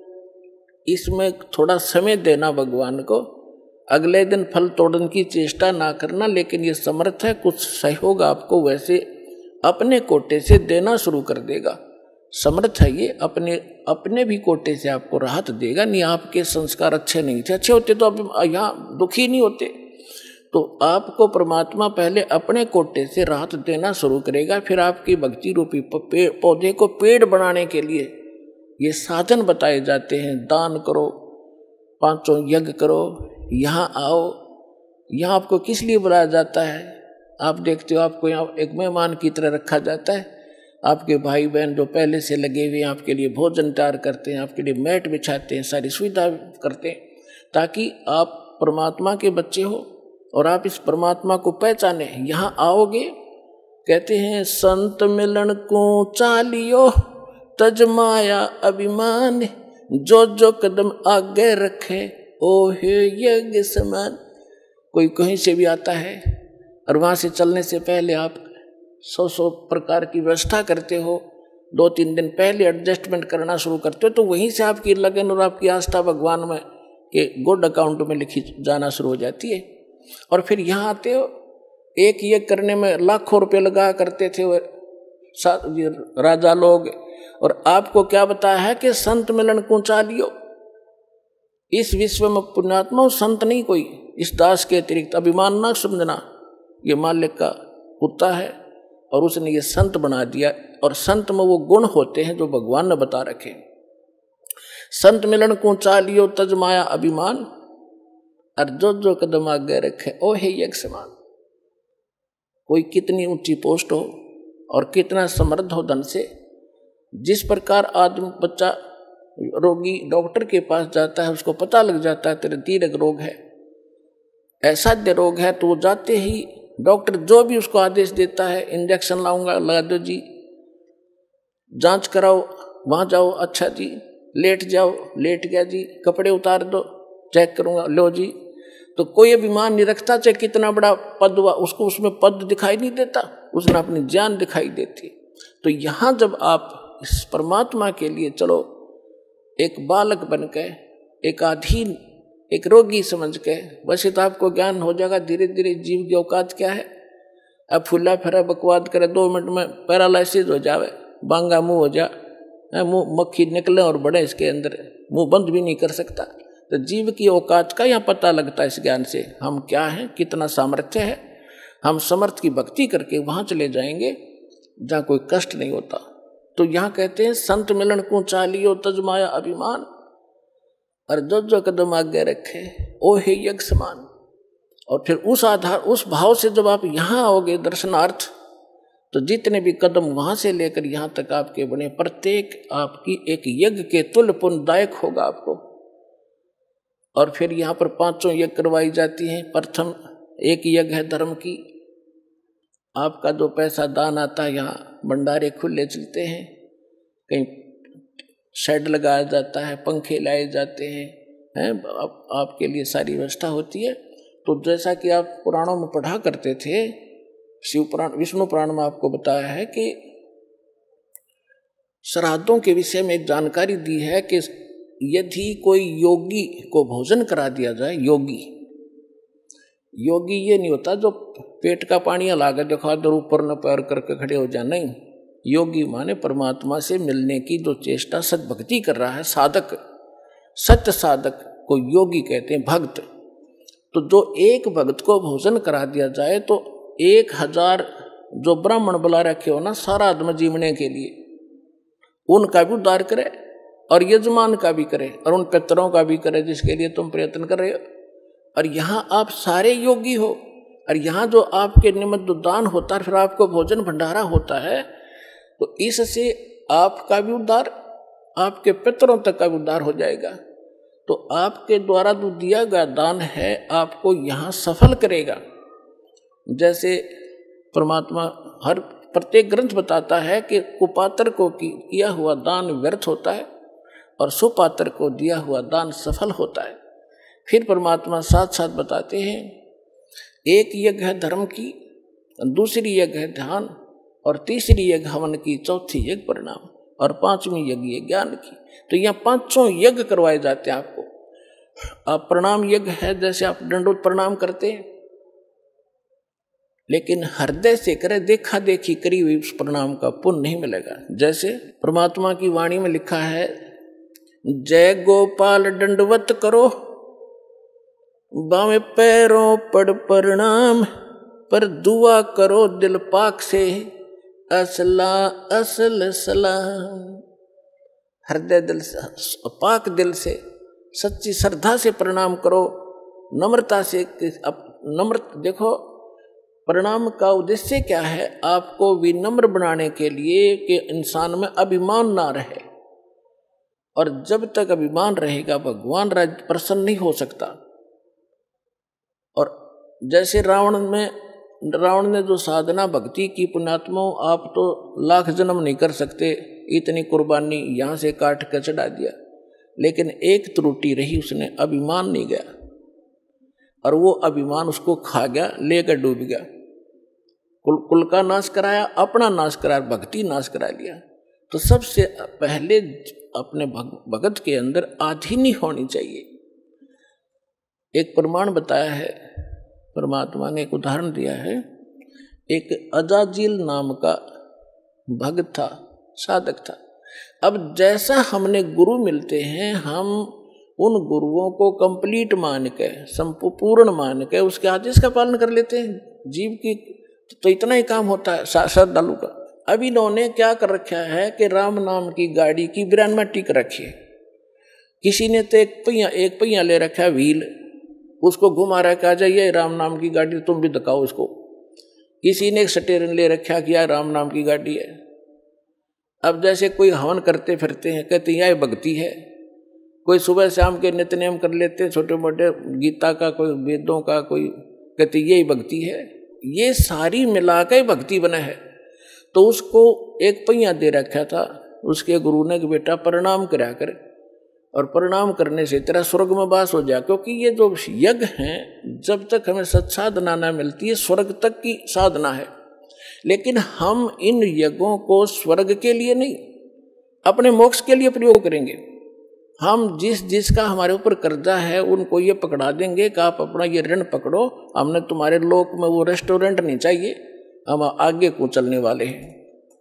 B: इसमें थोड़ा समय देना भगवान को, अगले दिन फल तोड़ने की चेष्टा ना करना, लेकिन ये समर्थ है, कुछ सहयोग आपको वैसे अपने कोटे से देना शुरू कर देगा। समर्थ है ये, अपने भी कोटे से आपको राहत देगा। नहीं आपके संस्कार अच्छे नहीं थे, अच्छे होते तो अब यहाँ दुखी नहीं होते। तो आपको परमात्मा पहले अपने कोटे से राहत देना शुरू करेगा, फिर आपकी भक्ति रूपी पौधे को पेड़ बनाने के लिए ये साधन बताए जाते हैं। दान करो, 5 यज्ञ करो, यहाँ आओ। यहाँ आपको किस लिए बुलाया जाता है? आप देखते हो आपको यहाँ एक मेहमान की तरह रखा जाता है। आपके भाई बहन जो पहले से लगे हुए हैं आपके लिए भोजन तैयार करते हैं, आपके लिए मैट बिछाते हैं, सारी सुविधा करते हैं, ताकि आप परमात्मा के बच्चे हो और आप इस परमात्मा को पहचाने। यहाँ आओगे, कहते हैं संत मिलन को चालियो तजमाया अभिमान, जो जो कदम आगे रखे ओहे यज्ञ समान। कोई कहीं से भी आता है और वहाँ से चलने से पहले आप 100 प्रकार की व्यवस्था करते हो, 2-3 दिन पहले एडजस्टमेंट करना शुरू करते हो, तो वहीं से आपकी लगन और आपकी आस्था भगवान में के गुड अकाउंट में लिखी जाना शुरू हो जाती है। और फिर यहाँ आते हो, एक ये करने में लाखों रुपए लगा करते थे वो राजा लोग, और आपको क्या बताया है कि संत मिलन को चालियो। इस विश्व में पुण्यात्मा संत नहीं कोई, इस दास के अतिरिक्त। अभिमान ना समझना, ये मालिक का कुत्ता है और उसने ये संत बना दिया, और संत में वो गुण होते हैं जो भगवान ने बता रखे। संत मिलन को चालियो तजमाया अभिमान, और जो जो कदम आगे रखे ओ हे यज्ञ समान। कोई कितनी ऊंची पोस्ट हो और कितना समृद्ध हो धन से, जिस प्रकार आदमी बच्चा रोगी डॉक्टर के पास जाता है, उसको पता लग जाता है तेरे दीर्घ रोग है, असाध्य रोग है, तो वो जाते ही डॉक्टर जो भी उसको आदेश देता है, इंजेक्शन लाऊंगा लगा दो जी, जांच कराओ वहाँ जाओ, अच्छा जी, लेट जाओ लेट गया जी, कपड़े उतार दो चेक करूंगा लो जी। तो कोई अभिमान नहीं रखता, चाहे कितना बड़ा पद हुआ, उसको उसमें पद दिखाई नहीं देता, उसने अपनी जान दिखाई देती। तो यहाँ जब आप इस परमात्मा के लिए चलो, एक बालक बन के, एक अधीन, एक रोगी समझ के, वैसे तो आपको ज्ञान हो जाएगा धीरे धीरे जीव की औकात क्या है। अब फुल्ला फिरा बकवाद करे 2 मिनट में पैरालिसिस हो जावे, बांगा मुंह हो जा, मुंह मक्खी निकले और बड़े इसके अंदर, मुंह बंद भी नहीं कर सकता। तो जीव की औकात का यहाँ पता लगता है इस ज्ञान से, हम क्या हैं, कितना सामर्थ्य है। हम समर्थ की भक्ति करके वहाँ चले जाएंगे जहाँ कोई कष्ट नहीं होता। तो यहाँ कहते हैं संत मिलन को चालियो तजमाया अभिमान, और जो जो कदम आगे रखे ओ हे यज्ञ समान। और फिर उस आधार, उस भाव से जब आप यहाँ आओगे दर्शनार्थ, तो जितने भी कदम वहाँ से लेकर यहाँ तक आपके बने, प्रत्येक आपकी एक यज्ञ के तुल्य पुण्यदायक होगा आपको। और फिर यहाँ पर 5 यज्ञ करवाई जाती हैं। प्रथम एक यज्ञ है धर्म की, आपका जो पैसा दान आता है, यहाँ भंडारे खुले चलते हैं, कहीं शेड लगाया जाता है, पंखे लाए जाते हैं, आपके लिए सारी व्यवस्था होती है। तो जैसा कि आप पुराणों में पढ़ा करते थे, शिव पुराण विष्णु पुराण में आपको बताया है कि श्राद्धों के विषय में एक जानकारी दी है कि यदि कोई योगी को भोजन करा दिया जाए, योगी ये नहीं होता जो पेट का पानी लाकर देखा दो ऊपर न पैर करके खड़े हो जाए, नहीं। योगी माने परमात्मा से मिलने की जो चेष्टा सद्भक्ति कर रहा है, साधक, सत्य साधक को योगी कहते हैं, भक्त। तो जो एक भक्त को भोजन करा दिया जाए तो 1000 जो ब्राह्मण बुला रखे हो ना श्राद्ध में जीवने के लिए, उनका भी उद्धार करे और यजमान का भी करे और उन पितरों का भी करे जिसके लिए तुम प्रयत्न कर रहे हो। और यहाँ आप सारे योगी हो, और यहाँ जो आपके निमित्त दान होता है, फिर आपको भोजन भंडारा होता है, तो इससे आपका भी उद्धार, आपके पितरों तक का भी उद्धार हो जाएगा। तो आपके द्वारा जो दिया गया दान है आपको यहाँ सफल करेगा। जैसे परमात्मा हर प्रत्येक ग्रंथ बताता है कि कुपात्र को किया हुआ दान व्यर्थ होता है और सुपात्र को दिया हुआ दान सफल होता है। फिर परमात्मा साथ साथ बताते हैं, एक यज्ञ है धर्म की, दूसरी यज्ञ है ध्यान, और तीसरी यज्ञ हवन की, चौथी यज्ञ परिणाम, और पांचवी यज्ञ है ज्ञान की। तो यहाँ 5 यज्ञ करवाए जाते हैं आपको। आप प्रणाम यज्ञ है, जैसे आप दंडोत प्रणाम करते हैं, लेकिन हृदय से करे, देखा देखी करी हुई उस प्रणाम का पुण्य नहीं मिलेगा। जैसे परमात्मा की वाणी में लिखा है, जय गोपाल दंडवत करो, बामे पैरों पड़ प्रणाम, पर दुआ करो दिल पाक से, असला असल सलाम। हृदय दिल से, पाक दिल से, सच्ची श्रद्धा से प्रणाम करो, नम्रता से। देखो प्रणाम का उद्देश्य क्या है, आपको विनम्र बनाने के लिए कि इंसान में अभिमान ना रहे, और जब तक अभिमान रहेगा भगवान प्रसन्न नहीं हो सकता। और जैसे रावण ने जो साधना भक्ति की, पुण्यात्मा आप तो लाख जन्म नहीं कर सकते, इतनी कुर्बानी यहाँ से काट कर चढ़ा दिया, लेकिन एक त्रुटि रही, उसने अभिमान नहीं गया, और वो अभिमान उसको खा गया, लेकर डूब गया। कुल का नाश कराया, अपना नाश कराया, भक्ति नाश करा लिया। तो सबसे पहले अपने भगत के अंदर आधीनी होनी चाहिए। एक प्रमाण बताया है परमात्मा ने, एक उदाहरण दिया है। एक अजाजिल नाम का भक्त था, साधक था। अब जैसा हमने गुरु मिलते हैं, हम उन गुरुओं को कंप्लीट मान के, संपूर्ण मान के उसके आदेश का पालन कर लेते हैं। जीव की तो इतना ही काम होता है श्रद्धालु का। अब इन्होंने क्या कर रखा है कि राम नाम की गाड़ी की ब्रांड में टिक रखी है। किसी ने तो एक पहिया ले रखा है व्हील, उसको घुमा रखा है, जाइए राम नाम की गाड़ी, तुम भी दिखाओ इसको। किसी ने एक स्टीयरिंग ले रखा कि यार राम नाम की गाड़ी है। अब जैसे कोई हवन करते फिरते हैं, कहते हैं यह भक्ति है। कोई सुबह शाम के नित्य नियम कर लेते हैं, छोटे मोटे गीता का, कोई वेदों का, कोई कहते यही भक्ति है। ये सारी मिला के भक्ति बना है। तो उसको एक पहिया दे रखा था उसके गुरु ने कि बेटा प्रणाम करा कर, और प्रणाम करने से तेरा स्वर्ग में वास हो जाए। क्योंकि ये जो यज्ञ हैं, जब तक हमें सत्साधना न मिलती है, स्वर्ग तक की साधना है। लेकिन हम इन यज्ञों को स्वर्ग के लिए नहीं, अपने मोक्ष के लिए प्रयोग करेंगे। हम जिसका हमारे ऊपर कर्जा है उनको ये पकड़ा देंगे कि आप अपना ये ऋण पकड़ो, हमने तुम्हारे लोक में वो रेस्टोरेंट नहीं चाहिए, हम आगे को चलने वाले हैं।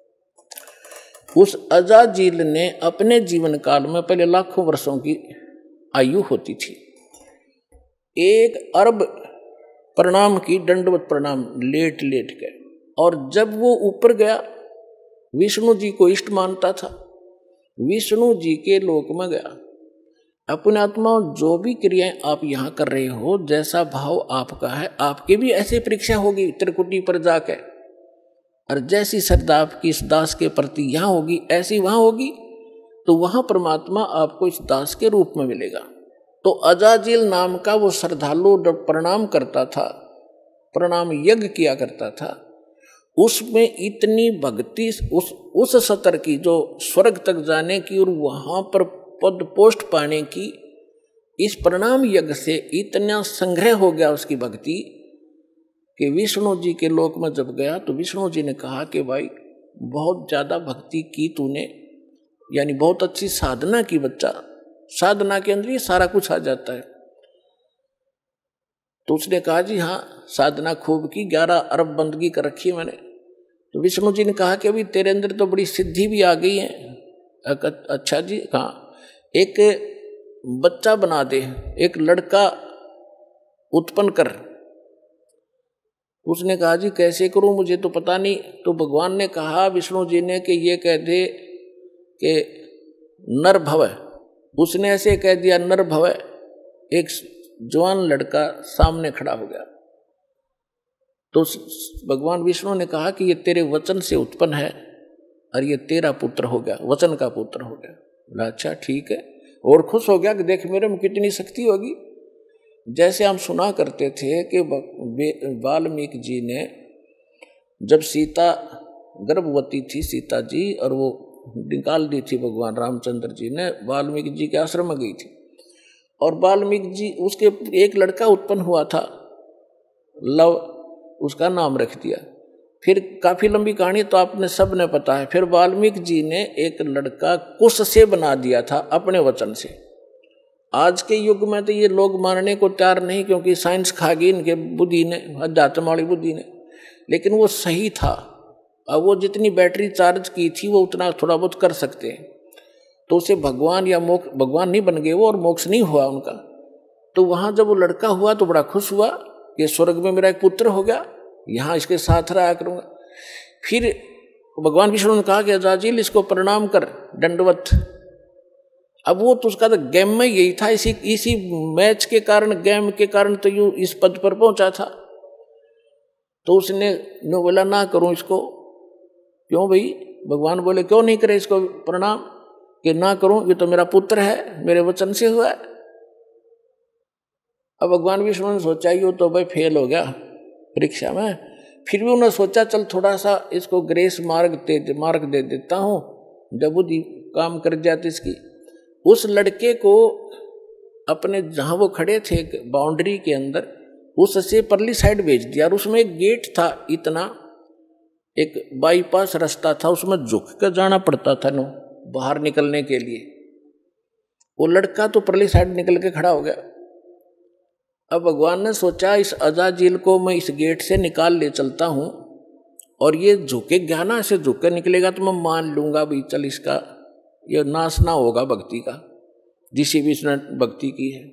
B: उस अजाजिल ने अपने जीवन काल में, पहले लाखों वर्षों की आयु होती थी, 1 अरब प्रणाम की, दंडवत प्रणाम लेट लेट के। और जब वो ऊपर गया, विष्णु जी को इष्ट मानता था, विष्णु जी के लोक में गया। अपने आत्मा जो भी क्रियाएं आप यहाँ कर रहे हो, जैसा भाव आपका है, आपकी भी ऐसी परीक्षा होगी त्रिकुटी पर जाके। और जैसी श्रद्धा आपकी इस दास के प्रति यहाँ होगी, ऐसी वहाँ होगी, तो वहाँ परमात्मा आपको इस दास के रूप में मिलेगा। तो अजाजिल नाम का वो श्रद्धालु प्रणाम करता था, प्रणाम यज्ञ किया करता था, उसमें इतनी भक्ति, उस सतर की जो स्वर्ग तक जाने की और वहाँ पर पद पोस्ट पाने की, इस प्रणाम यज्ञ से इतना संग्रह हो गया उसकी भक्ति कि विष्णु जी के लोक में जब गया तो विष्णु जी ने कहा कि भाई बहुत ज़्यादा भक्ति की तूने, यानी बहुत अच्छी साधना की बच्चा, साधना के अंदर ये सारा कुछ आ जाता है। तो उसने कहा जी हाँ, साधना खूब की, 11 अरब बंदगी कर रखी है मैंने। तो विष्णु जी ने कहा कि अभी तेरे अंदर तो बड़ी सिद्धि भी आ गई है। अच्छा जी, हाँ, एक बच्चा बना दे, एक लड़का उत्पन्न कर, उसने कहा जी कैसे करूं, मुझे तो पता नहीं। तो भगवान ने कहा विष्णु जी ने कि ये कह दे कि नर भव। उसने ऐसे कह दिया नर भव। एक जवान लड़का सामने खड़ा हो गया। तो भगवान विष्णु ने कहा कि ये तेरे वचन से उत्पन्न है और ये तेरा पुत्र हो गया, वचन का पुत्र हो गया। बोला अच्छा ठीक है, और खुश हो गया कि देख मेरे में कितनी शक्ति होगी। जैसे हम सुना करते थे कि वाल्मीकि जी ने जब सीता गर्भवती थी सीता जी, और वो निकाल दी थी भगवान रामचंद्र जी ने, वाल्मीकि जी के आश्रम में गई थी, और वाल्मीकि जी उसके एक लड़का उत्पन्न हुआ था, लव, उसका नाम रख दिया। फिर काफी लंबी कहानी तो आपने सब ने पता है। फिर वाल्मीकि जी ने एक लड़का कुश से बना दिया था अपने वचन से। आज के युग में तो ये लोग मानने को तैयार नहीं, क्योंकि साइंस खा गई इनके बुद्धि ने, अध्यात्म वाली बुद्धि ने, लेकिन वो सही था। अब वो जितनी बैटरी चार्ज की थी वो उतना थोड़ा बहुत कर सकते हैं। तो उसे भगवान या मोक्ष, भगवान नहीं बन गए वो और मोक्ष नहीं हुआ उनका। तो वहां जब वो लड़का हुआ तो बड़ा खुश हुआ कि स्वर्ग में मेरा एक पुत्र हो गया, यहाँ इसके साथ रहा करूंगा। फिर भगवान विष्णु ने कहा कि अजाजिल इसको प्रणाम कर, दंडवत। अब वो तो उसका तो गेम में यही था, इसी मैच के कारण, गेम के कारण तो यूं इस पद पर पहुंचा था। तो उसने बोला ना करूं इसको। क्यों भाई? भगवान बोले क्यों नहीं करे इसको प्रणाम? कि ना करूं, ये तो मेरा पुत्र है, मेरे वचन से हुआ है। अब भगवान विष्णु ने सोचा ये तो भाई फेल हो गया परीक्षा में। फिर भी उन्होंने सोचा चल थोड़ा सा इसको ग्रेस मार्ग दे देता हूं, जब बुद्धि काम कर जाती इसकी। उस लड़के को अपने जहां वो खड़े थे बाउंड्री के अंदर, उससे परली साइड भेज दिया। और उसमें एक गेट था, इतना एक बाईपास रास्ता था, उसमें झुक कर जाना पड़ता था नो बाहर निकलने के लिए। वो लड़का तो परली साइड निकल के खड़ा हो गया। अब भगवान ने सोचा इस अजाजिल को मैं इस गेट से निकाल ले चलता हूं, और ये झुके ज्ञाना से झुक कर निकलेगा तो मैं मान लूंगा भी चल इसका ये नाश ना होगा भक्ति का, जिसे भी इसने भक्ति की है।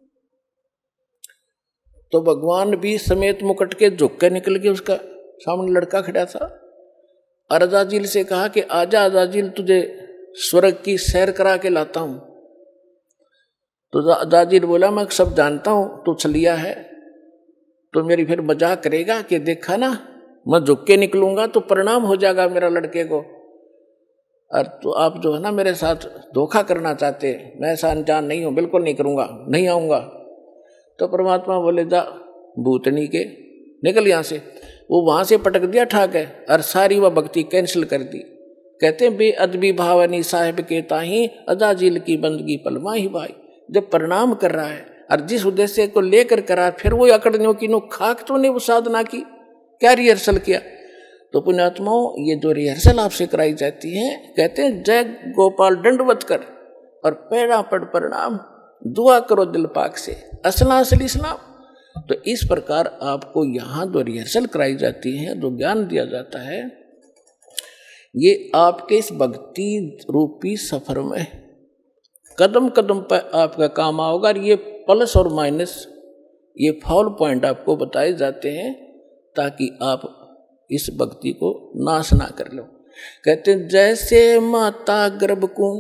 B: तो भगवान भी समेत मुकुट के झुक कर निकल के, उसका सामने लड़का खड़ा था। और अजाजिल से कहा कि आजा अजाजिल, तुझे स्वर्ग की सैर करा के लाता हूं। तो अजाजिल बोला मैं सब जानता हूं, तू छलिया है, तो मेरी फिर मजाक करेगा कि देखा ना मैं झुक के निकलूंगा तो परिणाम हो जाएगा मेरा लड़के को, और तो आप जो है ना मेरे साथ धोखा करना चाहते हैं। मैं ऐसा अनजान नहीं हूं, बिल्कुल नहीं करूंगा, नहीं आऊंगा। तो परमात्मा बोले जा भूतनी के निकल यहां से। वो वहां से पटक दिया ठाक है, और सारी वह भक्ति कैंसिल कर दी। कहते हैं बेअदबी भावनी साहिब के ताही अजाजिल की बंदगी पलमा ही भाई। जब प्रणाम कर रहा है और जिस उद्देश्य को लेकर करा, फिर वो अकड़नियों की नो खाक तो ने वो साधना की, क्या रिहर्सल किया। तो पुण्यात्माओं, ये जो रिहर्सल आपसे कराई जाती है, कहते हैं जय गोपाल दंडवत कर और पैरा पड़ प्रणाम, दुआ करो दिल पाक से, असला असली इस्लाम। तो इस प्रकार आपको यहाँ जो रिहर्सल कराई जाती है, जो ज्ञान दिया जाता है, ये आपके इस भक्ति रूपी सफर में कदम कदम पर आपका काम आओगा। और ये प्लस और माइनस, ये फॉल पॉइंट आपको बताए जाते हैं ताकि आप इस भक्ति को नाश ना कर लो। कहते हैं जैसे माता गर्भ को,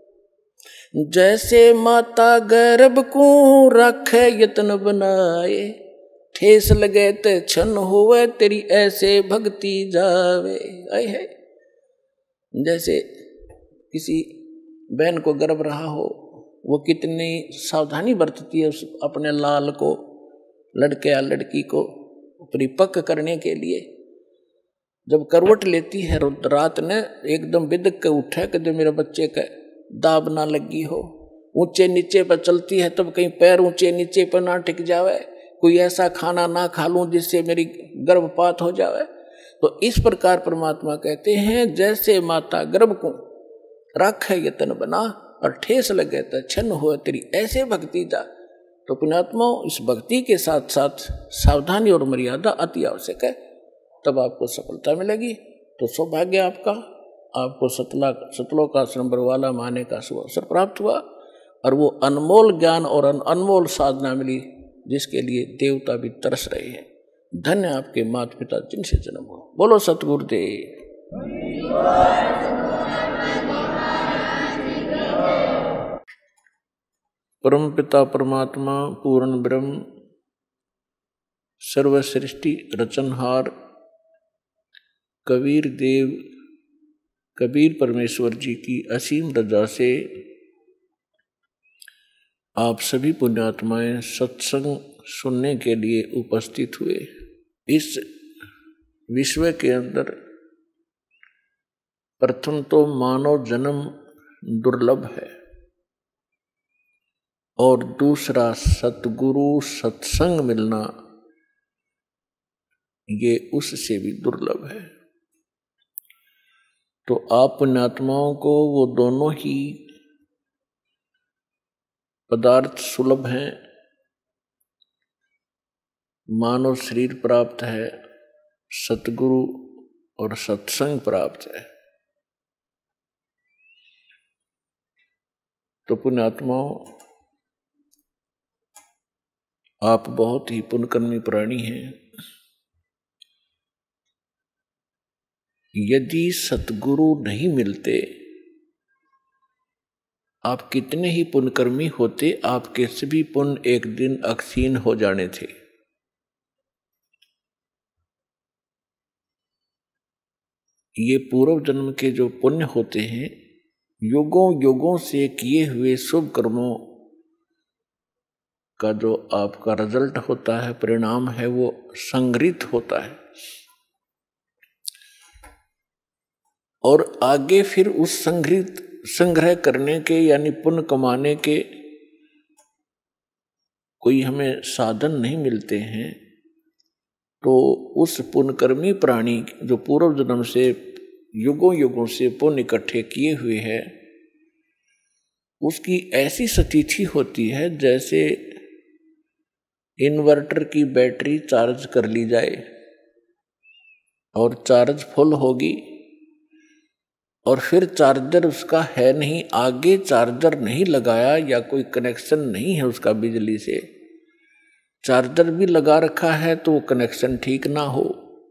B: जैसे माता गर्भ को रखे यत्न बनाए, ठेस लगे ते छन होवे तेरी ऐसे भक्ति जावे। आई है जैसे किसी बहन को गर्भ रहा हो, वो कितनी सावधानी बरतती है उस अपने लाल को, लड़के या लड़की को परिपक्व करने के लिए। जब करवट लेती है रात ने, एकदम बिदक के उठे कि जो मेरे बच्चे का दाब ना लगी हो। ऊंचे नीचे पर चलती है तब कहीं पैर ऊंचे नीचे पर ना टिक जावे, कोई ऐसा खाना ना खा लूं जिससे मेरी गर्भपात हो जावे। तो इस प्रकार परमात्मा कहते हैं जैसे माता गर्भ को राखे यतन बना और ठेस लगे तो छन्न हो तेरी ऐसे भक्ति जा। तो पुण्यात्मा, इस भक्ति के साथ साथ सावधानी और मर्यादा अति आवश्यक है, तब आपको सफलता मिलेगी। तो सौभाग्य आपको सतलोक आश्रम बरवाला माने का शुभ अवसर प्राप्त हुआ, और वो अनमोल ज्ञान और अनमोल साधना मिली जिसके लिए देवता भी तरस रहे हैं। धन्य आपके माता पिता जिनसे जन्म हुआ। बोलो सतगुरुदेव। परम पिता परमात्मा पूर्ण ब्रह्म सर्व सृष्टि रचनहार कबीर देव कबीर परमेश्वर जी की असीम रजा से आप सभी पुण्यात्माएं सत्संग सुनने के लिए उपस्थित हुए। इस विश्व के अंदर प्रथम तो मानव जन्म दुर्लभ है और दूसरा सतगुरु सत्संग मिलना ये उससे भी दुर्लभ है। तो आप पुण्यात्माओं को वो दोनों ही पदार्थ सुलभ हैं। मानव शरीर प्राप्त है, सतगुरु और सत्संग प्राप्त है। तो पुण्यात्माओं, आप बहुत ही पुण्यकर्मी प्राणी हैं। यदि सतगुरु नहीं मिलते, आप कितने ही पुण्यकर्मी होते, आपके सभी पुण्य एक दिन अक्षीण हो जाने थे। ये पूर्व जन्म के जो पुण्य होते हैं, युगों युगों से किए हुए शुभ कर्मों का जो आपका रिजल्ट होता है, परिणाम है, वो संग्रहित होता है और आगे फिर उस संग्रह करने के यानी पुण्य कमाने के कोई हमें साधन नहीं मिलते हैं। तो उस पुण्यकर्मी प्राणी जो पूर्व जन्म से युगों युगों से पुण्य इकट्ठे किए हुए हैं, उसकी ऐसी स्थिति होती है जैसे इन्वर्टर की बैटरी चार्ज कर ली जाए और चार्ज फुल होगी और फिर चार्जर उसका है नहीं, आगे चार्जर नहीं लगाया या कोई कनेक्शन नहीं है उसका बिजली से, चार्जर भी लगा रखा है तो वो कनेक्शन ठीक ना हो,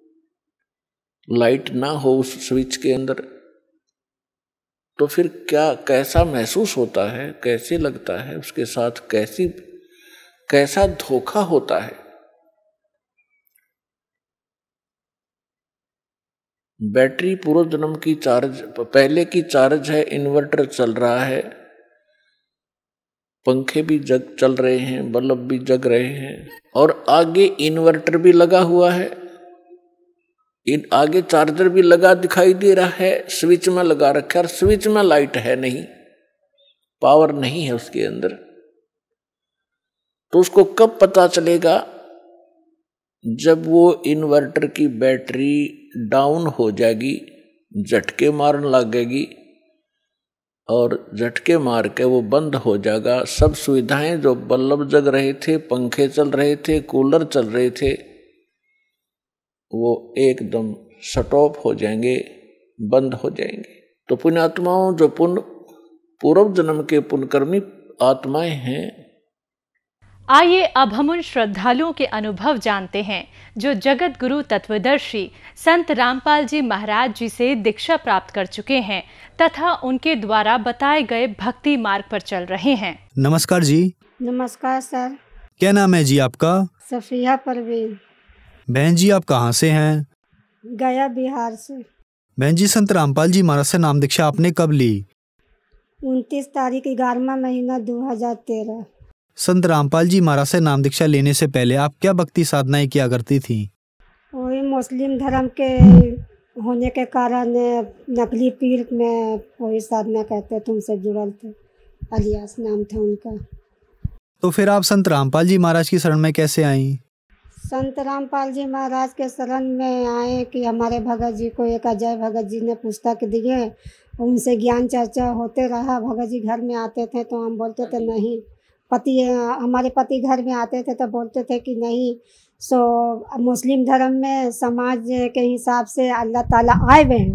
B: लाइट ना हो उस स्विच के अंदर, तो फिर क्या कैसा महसूस होता है, कैसे लगता है, उसके साथ कैसा धोखा होता है। बैटरी पूर्व जन्म की चार्ज पहले की चार्ज है, इन्वर्टर चल रहा है, पंखे भी चल रहे हैं, बल्ब भी जग रहे हैं और आगे इन्वर्टर भी लगा हुआ है, आगे चार्जर भी लगा दिखाई दे रहा है, स्विच में लगा रखा है और स्विच में लाइट है नहीं, पावर नहीं है उसके अंदर। तो उसको कब पता चलेगा? जब वो इन्वर्टर की बैटरी डाउन हो जाएगी, झटके मारने लगेगी और झटके मार के वो बंद हो जाएगा। सब सुविधाएं जो बल्ब जग रहे थे, पंखे चल रहे थे, कूलर चल रहे थे, वो एकदम शट ऑफ हो जाएंगे, बंद हो जाएंगे। तो पुण्यात्माओं, जो पूर्व जन्म के पुण्यकर्मी आत्माएं हैं,
C: आइए अब हम उन श्रद्धालुओं के अनुभव जानते हैं जो जगत गुरु तत्वदर्शी संत रामपाल जी महाराज जी से दीक्षा प्राप्त कर चुके हैं तथा उनके द्वारा बताए गए भक्ति मार्ग पर चल रहे हैं।
D: नमस्कार जी।
E: नमस्कार सर।
D: क्या नाम है जी आपका?
E: सफिया परवीन।
D: बहन जी, आप कहाँ से हैं?
E: गया बिहार से।
D: बहन जी, संत रामपाल जी महाराज से नाम दीक्षा आपने कब ली?
E: 29 तारीख 11वां महीना 2013।
D: संत रामपाल जी महाराज से नाम दीक्षा लेने से पहले आप क्या भक्ति साधनाएं किया करती थी?
E: वही मुस्लिम धर्म के होने के कारण नकली पीर में वही साधना करते थे, उनसे जुड़ल थे, अलियास नाम था उनका।
D: तो फिर आप संत रामपाल जी महाराज की शरण में कैसे आई?
E: संत रामपाल जी महाराज के शरण में आए कि हमारे भगत जी को एक अजय भगत जी ने पुस्तक दिए, उनसे ज्ञान चर्चा होते रहा। भगत जी घर में आते थे तो हम बोलते थे नहीं, हमारे पति घर में आते थे तो बोलते थे कि नहीं, सो मुस्लिम धर्म में समाज के हिसाब से अल्लाह ताला आए हुए हैं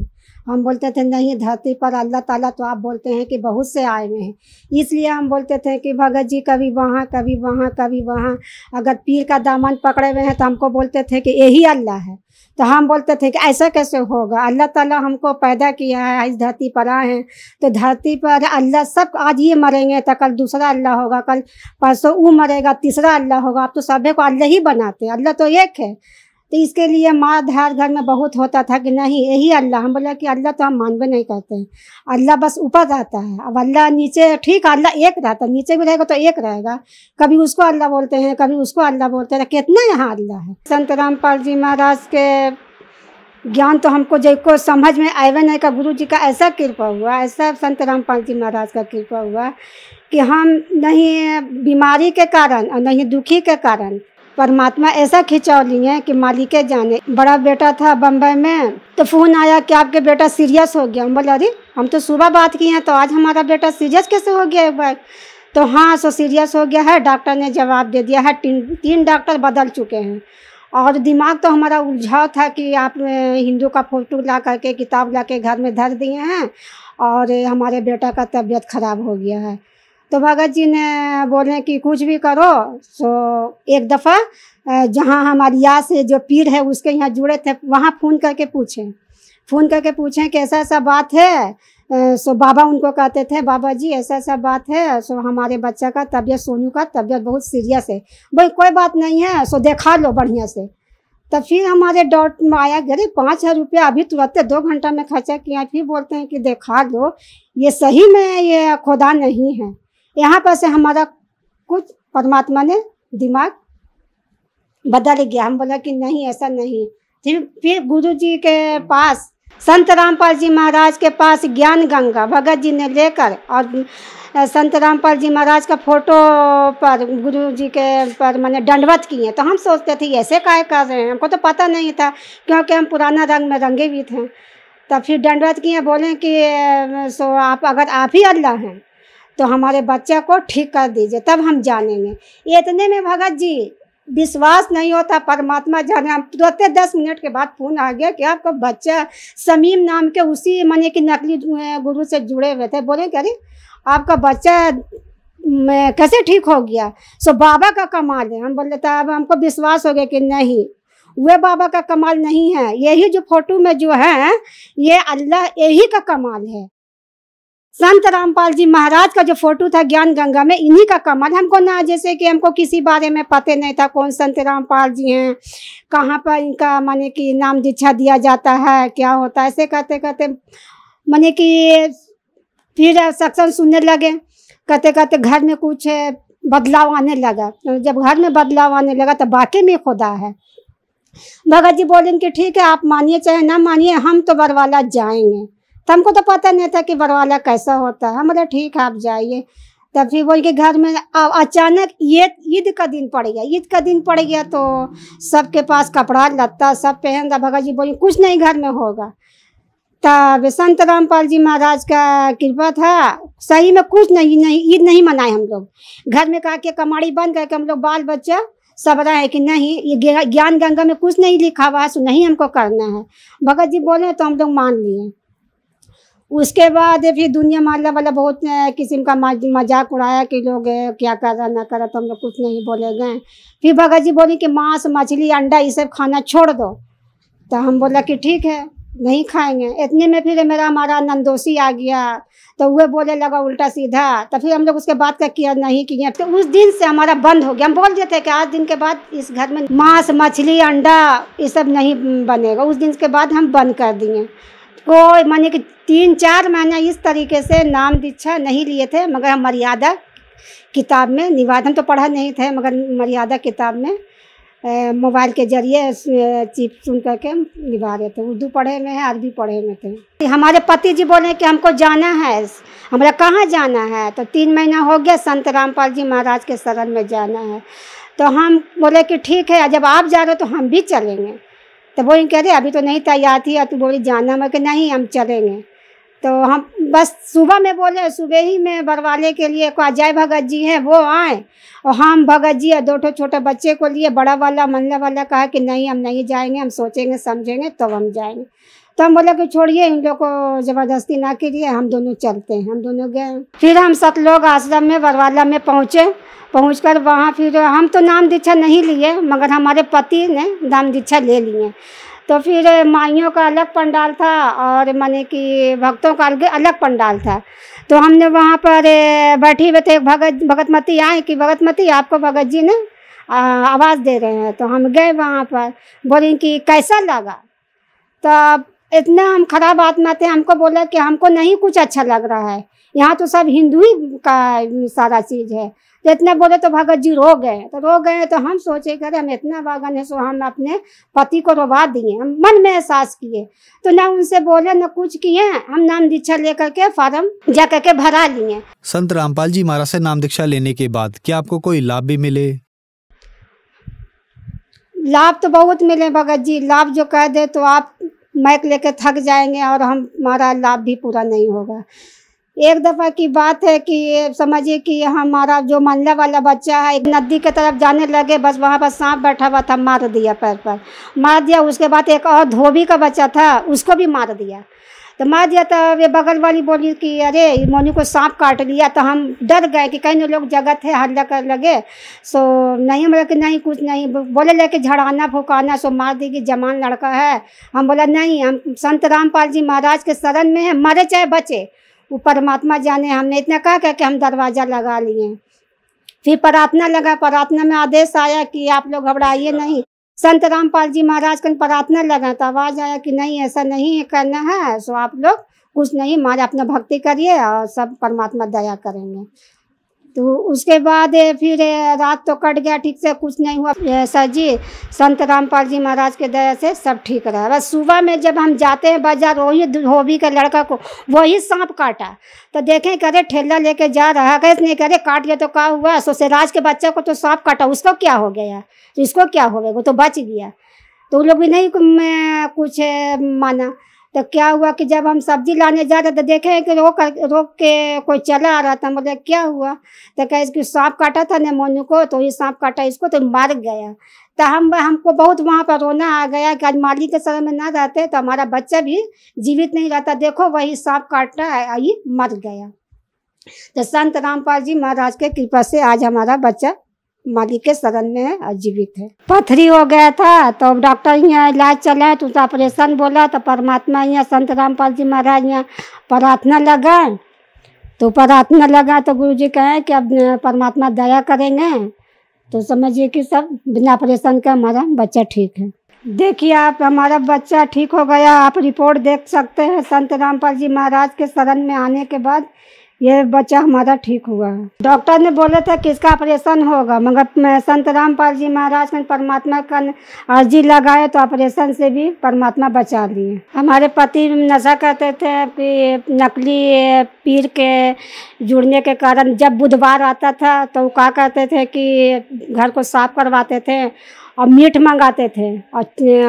E: हम बोलते थे नहीं, धरती पर अल्लाह ताला तो आप बोलते हैं कि बहुत से आए हुए हैं, इसलिए हम बोलते थे कि भगत जी कभी वहाँ कभी वहाँ कभी वहाँ, अगर पीर का दामन पकड़े हुए हैं तो हमको बोलते थे कि यही अल्लाह है। तो हम बोलते थे कि ऐसा कैसे होगा, अल्लाह ताला हमको पैदा किया है, इस धरती पर आए हैं, तो धरती पर अल्लाह सब, आज ये मरेंगे तो कल दूसरा अल्लाह होगा, कल परसों वो मरेगा तीसरा अल्लाह होगा। आप तो सभी को अल्लाह ही बनाते हैं, अल्लाह तो एक है। तो इसके लिए मार धार घर में बहुत होता था कि नहीं यही अल्लाह। हम बोला कि अल्लाह तो हम मानबे नहीं करते हैं, अल्लाह बस ऊपर रहता है। अब अल्लाह नीचे, ठीक अल्लाह एक रहता है, नीचे भी रहेगा तो एक रहेगा, कभी उसको अल्लाह बोलते हैं कभी उसको अल्लाह बोलते हैं, कितना यहाँ अल्लाह है। संत रामपाल जी महाराज के ज्ञान तो हमको जिसको समझ में आवे नहीं का, गुरु जी का ऐसा कृपा हुआ, ऐसा संत रामपाल जी महाराज का कृपा हुआ कि हम नहीं बीमारी के कारण और नहीं दुखी के कारण परमात्मा ऐसा खिंचाव लिए कि मालिके जाने। बड़ा बेटा था बम्बई में, तो फ़ोन आया कि आपके बेटा सीरियस हो गया। हम बोला अरे हम तो सुबह बात किए हैं, तो आज हमारा बेटा सीरियस कैसे हो गया एक बार? तो हाँ सो सीरियस हो गया है, डॉक्टर ने जवाब दे दिया है, तीन डॉक्टर बदल चुके हैं। और दिमाग तो हमारा उलझाव था कि आप हिंदू का फोटो ला करके किताब ला के घर में धर दिए हैं और हमारे बेटा का तबीयत खराब हो गया है। तो भगत जी ने बोले कि कुछ भी करो। सो एक दफ़ा जहाँ हमारी यहाँ से जो पीर है उसके यहाँ जुड़े थे, वहाँ फ़ोन करके पूछें कि ऐसा ऐसा बात है। सो बाबा उनको कहते थे बाबा जी ऐसा ऐसा बात है, सो हमारे बच्चा का तबीयत, सोनू का तबीयत बहुत सीरियस है। भाई कोई बात नहीं है, सो देखा लो बढ़िया से। तब फिर हमारे डॉट में आया, अरे 5,000 रुपया अभी तुरंत 2 घंटा में खर्चा किया। फिर बोलते हैं कि देखा लो, ये सही में ये खुदा नहीं है। यहाँ पर से हमारा कुछ परमात्मा ने दिमाग बदल गया। हम बोला कि नहीं ऐसा नहीं। फिर गुरु जी के पास, संत रामपाल जी महाराज के पास ज्ञान गंगा भगत जी ने लेकर और संत रामपाल जी महाराज का फोटो पर गुरु जी के पर मैंने दंडवत किए। तो हम सोचते थे ऐसे काय कर रहे हैं, हमको तो पता नहीं था क्योंकि हम पुराना रंग में रंगे भी थे। तब फिर दंडवत किए, बोले कि सो आप अगर आप ही अल्लाह हैं तो हमारे बच्चे को ठीक कर दीजिए तब हम जानेंगे। इतने में भगत जी विश्वास नहीं होता, परमात्मा जाने। हम तुरंत 10 मिनट के बाद फ़ोन आ गया कि आपका बच्चा समीम नाम के उसी माने कि नकली गुरु से जुड़े हुए थे। बोले कि अरे आपका बच्चा कैसे ठीक हो गया? सो बाबा का कमाल है। हम बोले तो अब हमको विश्वास हो गया कि नहीं, वह बाबा का कमाल नहीं है, यही जो फोटो में जो है ये अल्लाह यही का कमाल है। संत रामपाल जी महाराज का जो फोटो था ज्ञान गंगा में, इन्हीं का कमाल। हमको ना जैसे कि हमको किसी बारे में पता नहीं था कौन संत रामपाल जी हैं, कहाँ पर इनका माने कि नाम दीक्षा दिया जाता है, क्या होता है। ऐसे करते करते माने कि फिर सत्संग सुनने लगे, करते करते घर में कुछ बदलाव आने लगा। जब घर में बदलाव आने लगा तो वाकई में खुदा है। भगत जी बोले कि ठीक है आप मानिए चाहे ना मानिए, हम तो बरवाला जाएंगे। तो हमको तो पता नहीं था कि बरवाला कैसा होता है। हमारे ठीक है आप जाइए। तब फिर बोल के घर में अचानक ईद का दिन पड़ गया। ईद का दिन पड़ गया तो सबके पास कपड़ा लत्ता सब पहन रहा। भगत जी बोले कुछ नहीं घर में होगा। तब संत रामपाल जी महाराज का कृपा था, सही में कुछ नहीं ईद नहीं मनाए हम लोग। घर में कहा कि कमाड़ी बंद करके हम लोग बाल बच्चा सब रहा है कि नहीं ये ज्ञान गंगा में कुछ नहीं लिखा हुआ है, सो नहीं हमको करना है। भगत जी बोले तो हम लोग मान लिए। उसके बाद फिर दुनिया मारने वाला बहुत किस्म का मजाक उड़ाया कि लोग क्या कर रहा ना कर रहा, तो हम लोग कुछ नहीं बोले गए। फिर भगत जी बोली कि मांस मछली अंडा ये सब खाना छोड़ दो। तो हम बोला कि ठीक है नहीं खाएंगे। इतने में फिर हमारा नंदोसी आ गया, तो वह बोले लगा उल्टा सीधा। तो फिर हम लोग उसके बाद का किया नहीं किया। तो उस दिन से हमारा बंद हो गया। हम बोल देते कि आज दिन के बाद इस घर में मांस मछली अंडा ये सब नहीं बनेगा। उस दिन के बाद हम बंद कर दिए। कोई माने कि 3-4 महीना इस तरीके से नाम दीक्षा नहीं लिए थे, मगर हम मर्यादा किताब में निवादन तो पढ़ा नहीं थे, मगर मर्यादा किताब में मोबाइल के जरिए चिप सुन करके हम निभा रहे थे। उर्दू पढ़े में है, अरबी पढ़े में थे। हमारे पति जी बोले कि हमको जाना है। हमारा कहाँ जाना है? तो 3 महीना हो गया, संत रामपाल जी महाराज के शरण में जाना है। तो हम बोले कि ठीक है जब आप जा रहे हो तो हम भी चलेंगे। तो बोले कह रहे अभी तो नहीं तैयार थी, तो बोली जाना। मैं कि नहीं हम चलेंगे। तो हम बस सुबह में बोले, सुबह ही में बरवाले के लिए को अजय भगत जी हैं वो आए, और हम भगत जी 2 छोटे बच्चे को लिए बड़ा वाला मंडला वाला कहा कि नहीं हम नहीं जाएंगे, हम सोचेंगे समझेंगे तो हम जाएंगे। तो हम बोले कि छोड़िए, इन लोग को जबरदस्ती ना कीजिए, हम दोनों चलते हैं। हम दोनों गए। फिर हम सतलोक आश्रम में बरवाला में पहुंचकर वहाँ फिर हम तो नाम दीक्षा नहीं लिए, मगर हमारे पति ने नाम दीक्षा ले लिए। तो फिर माइयों का अलग पंडाल था और माने कि भक्तों का अलग पंडाल था। तो हमने वहाँ पर बैठी हुए थे, भगतमती आए कि भगतमती आपको भगत जी ने आवाज़ दे रहे हैं। तो हम गए वहाँ पर, बोले कि कैसा लगा। तब इतना हम खराब आत्मा थे, हमको बोला कि हमको नहीं कुछ अच्छा लग रहा है, यहाँ तो सब हिंदू ही का सारा चीज़ है। तो इतना बोले तो भगत जी रो गए। तो हम सोचे करे हम इतना बागन है, सो हम अपने पति को रोवा दिए। हम मन में एहसास किए, तो ना उनसे बोले ना कुछ किए। हम नाम दीक्षा लेकर के फार्म जा करके भरा लिए।
D: संत रामपाल जी महाराज से नाम दीक्षा लेने के बाद क्या आपको कोई लाभ भी मिले?
E: लाभ तो बहुत मिले भगत जी। लाभ जो कह दे तो आप माइक लेके थक जाएंगे और हमारा लाभ भी पूरा नहीं होगा। एक दफ़ा की बात है कि समझिए कि हमारा जो मंडला वाला बच्चा है, एक नदी की तरफ जाने लगे, बस वहाँ पर सांप बैठा हुआ था, मार दिया, पैर पर मार दिया। उसके बाद एक और धोबी का बच्चा था, उसको भी मार दिया। तो मार दिया तो वे बगल वाली बोली कि अरे मोनी को सांप काट लिया। तो हम डर गए कि कहीं लोग जगत है हल्ला कर लगे। सो नहीं, हम बोले कि नहीं कुछ नहीं। बोले लेके झड़ाना फुकाना, सो मार देगी, जवान लड़का है। हम बोला नहीं, हम संत रामपाल जी महाराज के शरण में है, मरे चाहे बचे, वो परमात्मा जाने। हमने इतना कहा कि हम दरवाज़ा लगा लिए। फिर प्रार्थना लगा, प्रार्थना में आदेश आया कि आप लोग घबराइए नहीं। संत रामपाल जी महाराज का प्रार्थना लगा तो आवाज़ आया कि नहीं ऐसा नहीं करना है, सो आप लोग कुछ नहीं, मारे अपना भक्ति करिए और सब परमात्मा दया करेंगे। तो उसके बाद फिर रात तो कट गया, ठीक से कुछ नहीं हुआ। सर जी संत रामपाल जी महाराज के दया से सब ठीक रहा। बस सुबह में जब हम जाते हैं बाजार, वही धोबी के लड़का को वही सांप काटा। तो देखें करे ठेला लेके जा रहा, कैसे नहीं करे काट गया तो क्या हुआ। सोसेराज के बच्चे को तो सांप काटा, उसको क्या हो गया, तो इसको क्या हो गया, वो तो बच गया। तो वो लोग भी नहीं कुछ माना। तो क्या हुआ कि जब हम सब्जी लाने जा रहे थे, देखे कि रोक के कोई चला आ रहा था। बोले क्या हुआ, तो कहे कि सांप काटा था ने मोनू को, तो ये सांप काटा इसको तो मर गया। तो हमको बहुत वहाँ पर रोना आ गया कि आज मालिक के शरण में ना रहते तो हमारा बच्चा भी जीवित नहीं रहता। देखो वही सांप काटा है, ये मर गया। तो संत रामपाल जी महाराज के कृपा से आज हमारा बच्चा मालिक के शरण में है और जीवित है। पथरी हो गया था तो डॉक्टर यहाँ इलाज चला तो ऑपरेशन बोला। तो परमात्मा यहाँ संत रामपाल जी महाराज यहाँ प्रार्थना लगा। तो प्रार्थना लगा तो गुरु जी कहे कि अब परमात्मा दया करेंगे। तो समझिए कि सब बिना ऑपरेशन का हमारा बच्चा ठीक है। देखिए आप, हमारा बच्चा ठीक हो गया। आप रिपोर्ट देख सकते हैं। संत रामपाल जी महाराज के शरण में आने के बाद ये बच्चा हमारा ठीक हुआ है। डॉक्टर ने बोले थे कि इसका ऑपरेशन होगा, मगर संत रामपाल जी महाराज ने परमात्मा का अर्जी लगाए तो ऑपरेशन से भी परमात्मा बचा लिए। हमारे पति नशा करते थे कि नकली पीर के जुड़ने के कारण जब बुधवार आता था तो वो क्या करते थे कि घर को साफ करवाते थे और मीट मंगाते थे और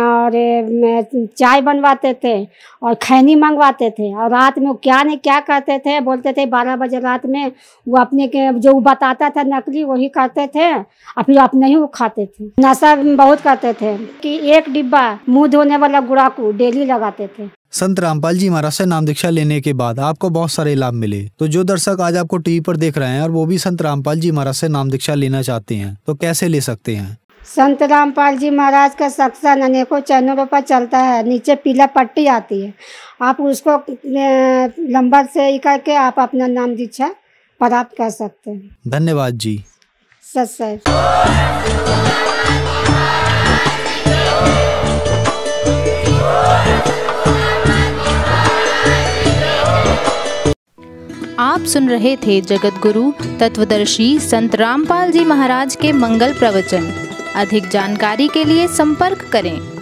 E: चाय बनवाते थे और खैनी मंगवाते थे। और रात में क्या नहीं क्या करते थे, बोलते थे 12 बजे रात में वो अपने के जो वो बताता था नकली वही करते थे और फिर अपने ही वो खाते थे। नशा बहुत करते थे कि 1 डिब्बा मुंह धोने वाला गुड़ाकू डेली लगाते थे।
D: संत रामपाल जी महाराज से नाम दीक्षा लेने के बाद आपको बहुत सारे लाभ मिले। तो जो दर्शक आज आपको टीवी पर देख रहे हैं और वो भी संत रामपाल जी महाराज से नाम दीक्षा लेना चाहते हैं तो कैसे ले सकते हैं?
E: संत रामपाल जी महाराज का सत्संग अनेकों चैनलों पर चलता है। नीचे पीला पट्टी आती है, आप उसको नंबर से करके आप अपना नाम दीक्षा प्राप्त कर सकते हैं।
D: धन्यवाद जी।
E: सत्संग।
F: आप सुन रहे थे जगत गुरु तत्वदर्शी संत रामपाल जी महाराज के मंगल प्रवचन। अधिक जानकारी के लिए संपर्क करें।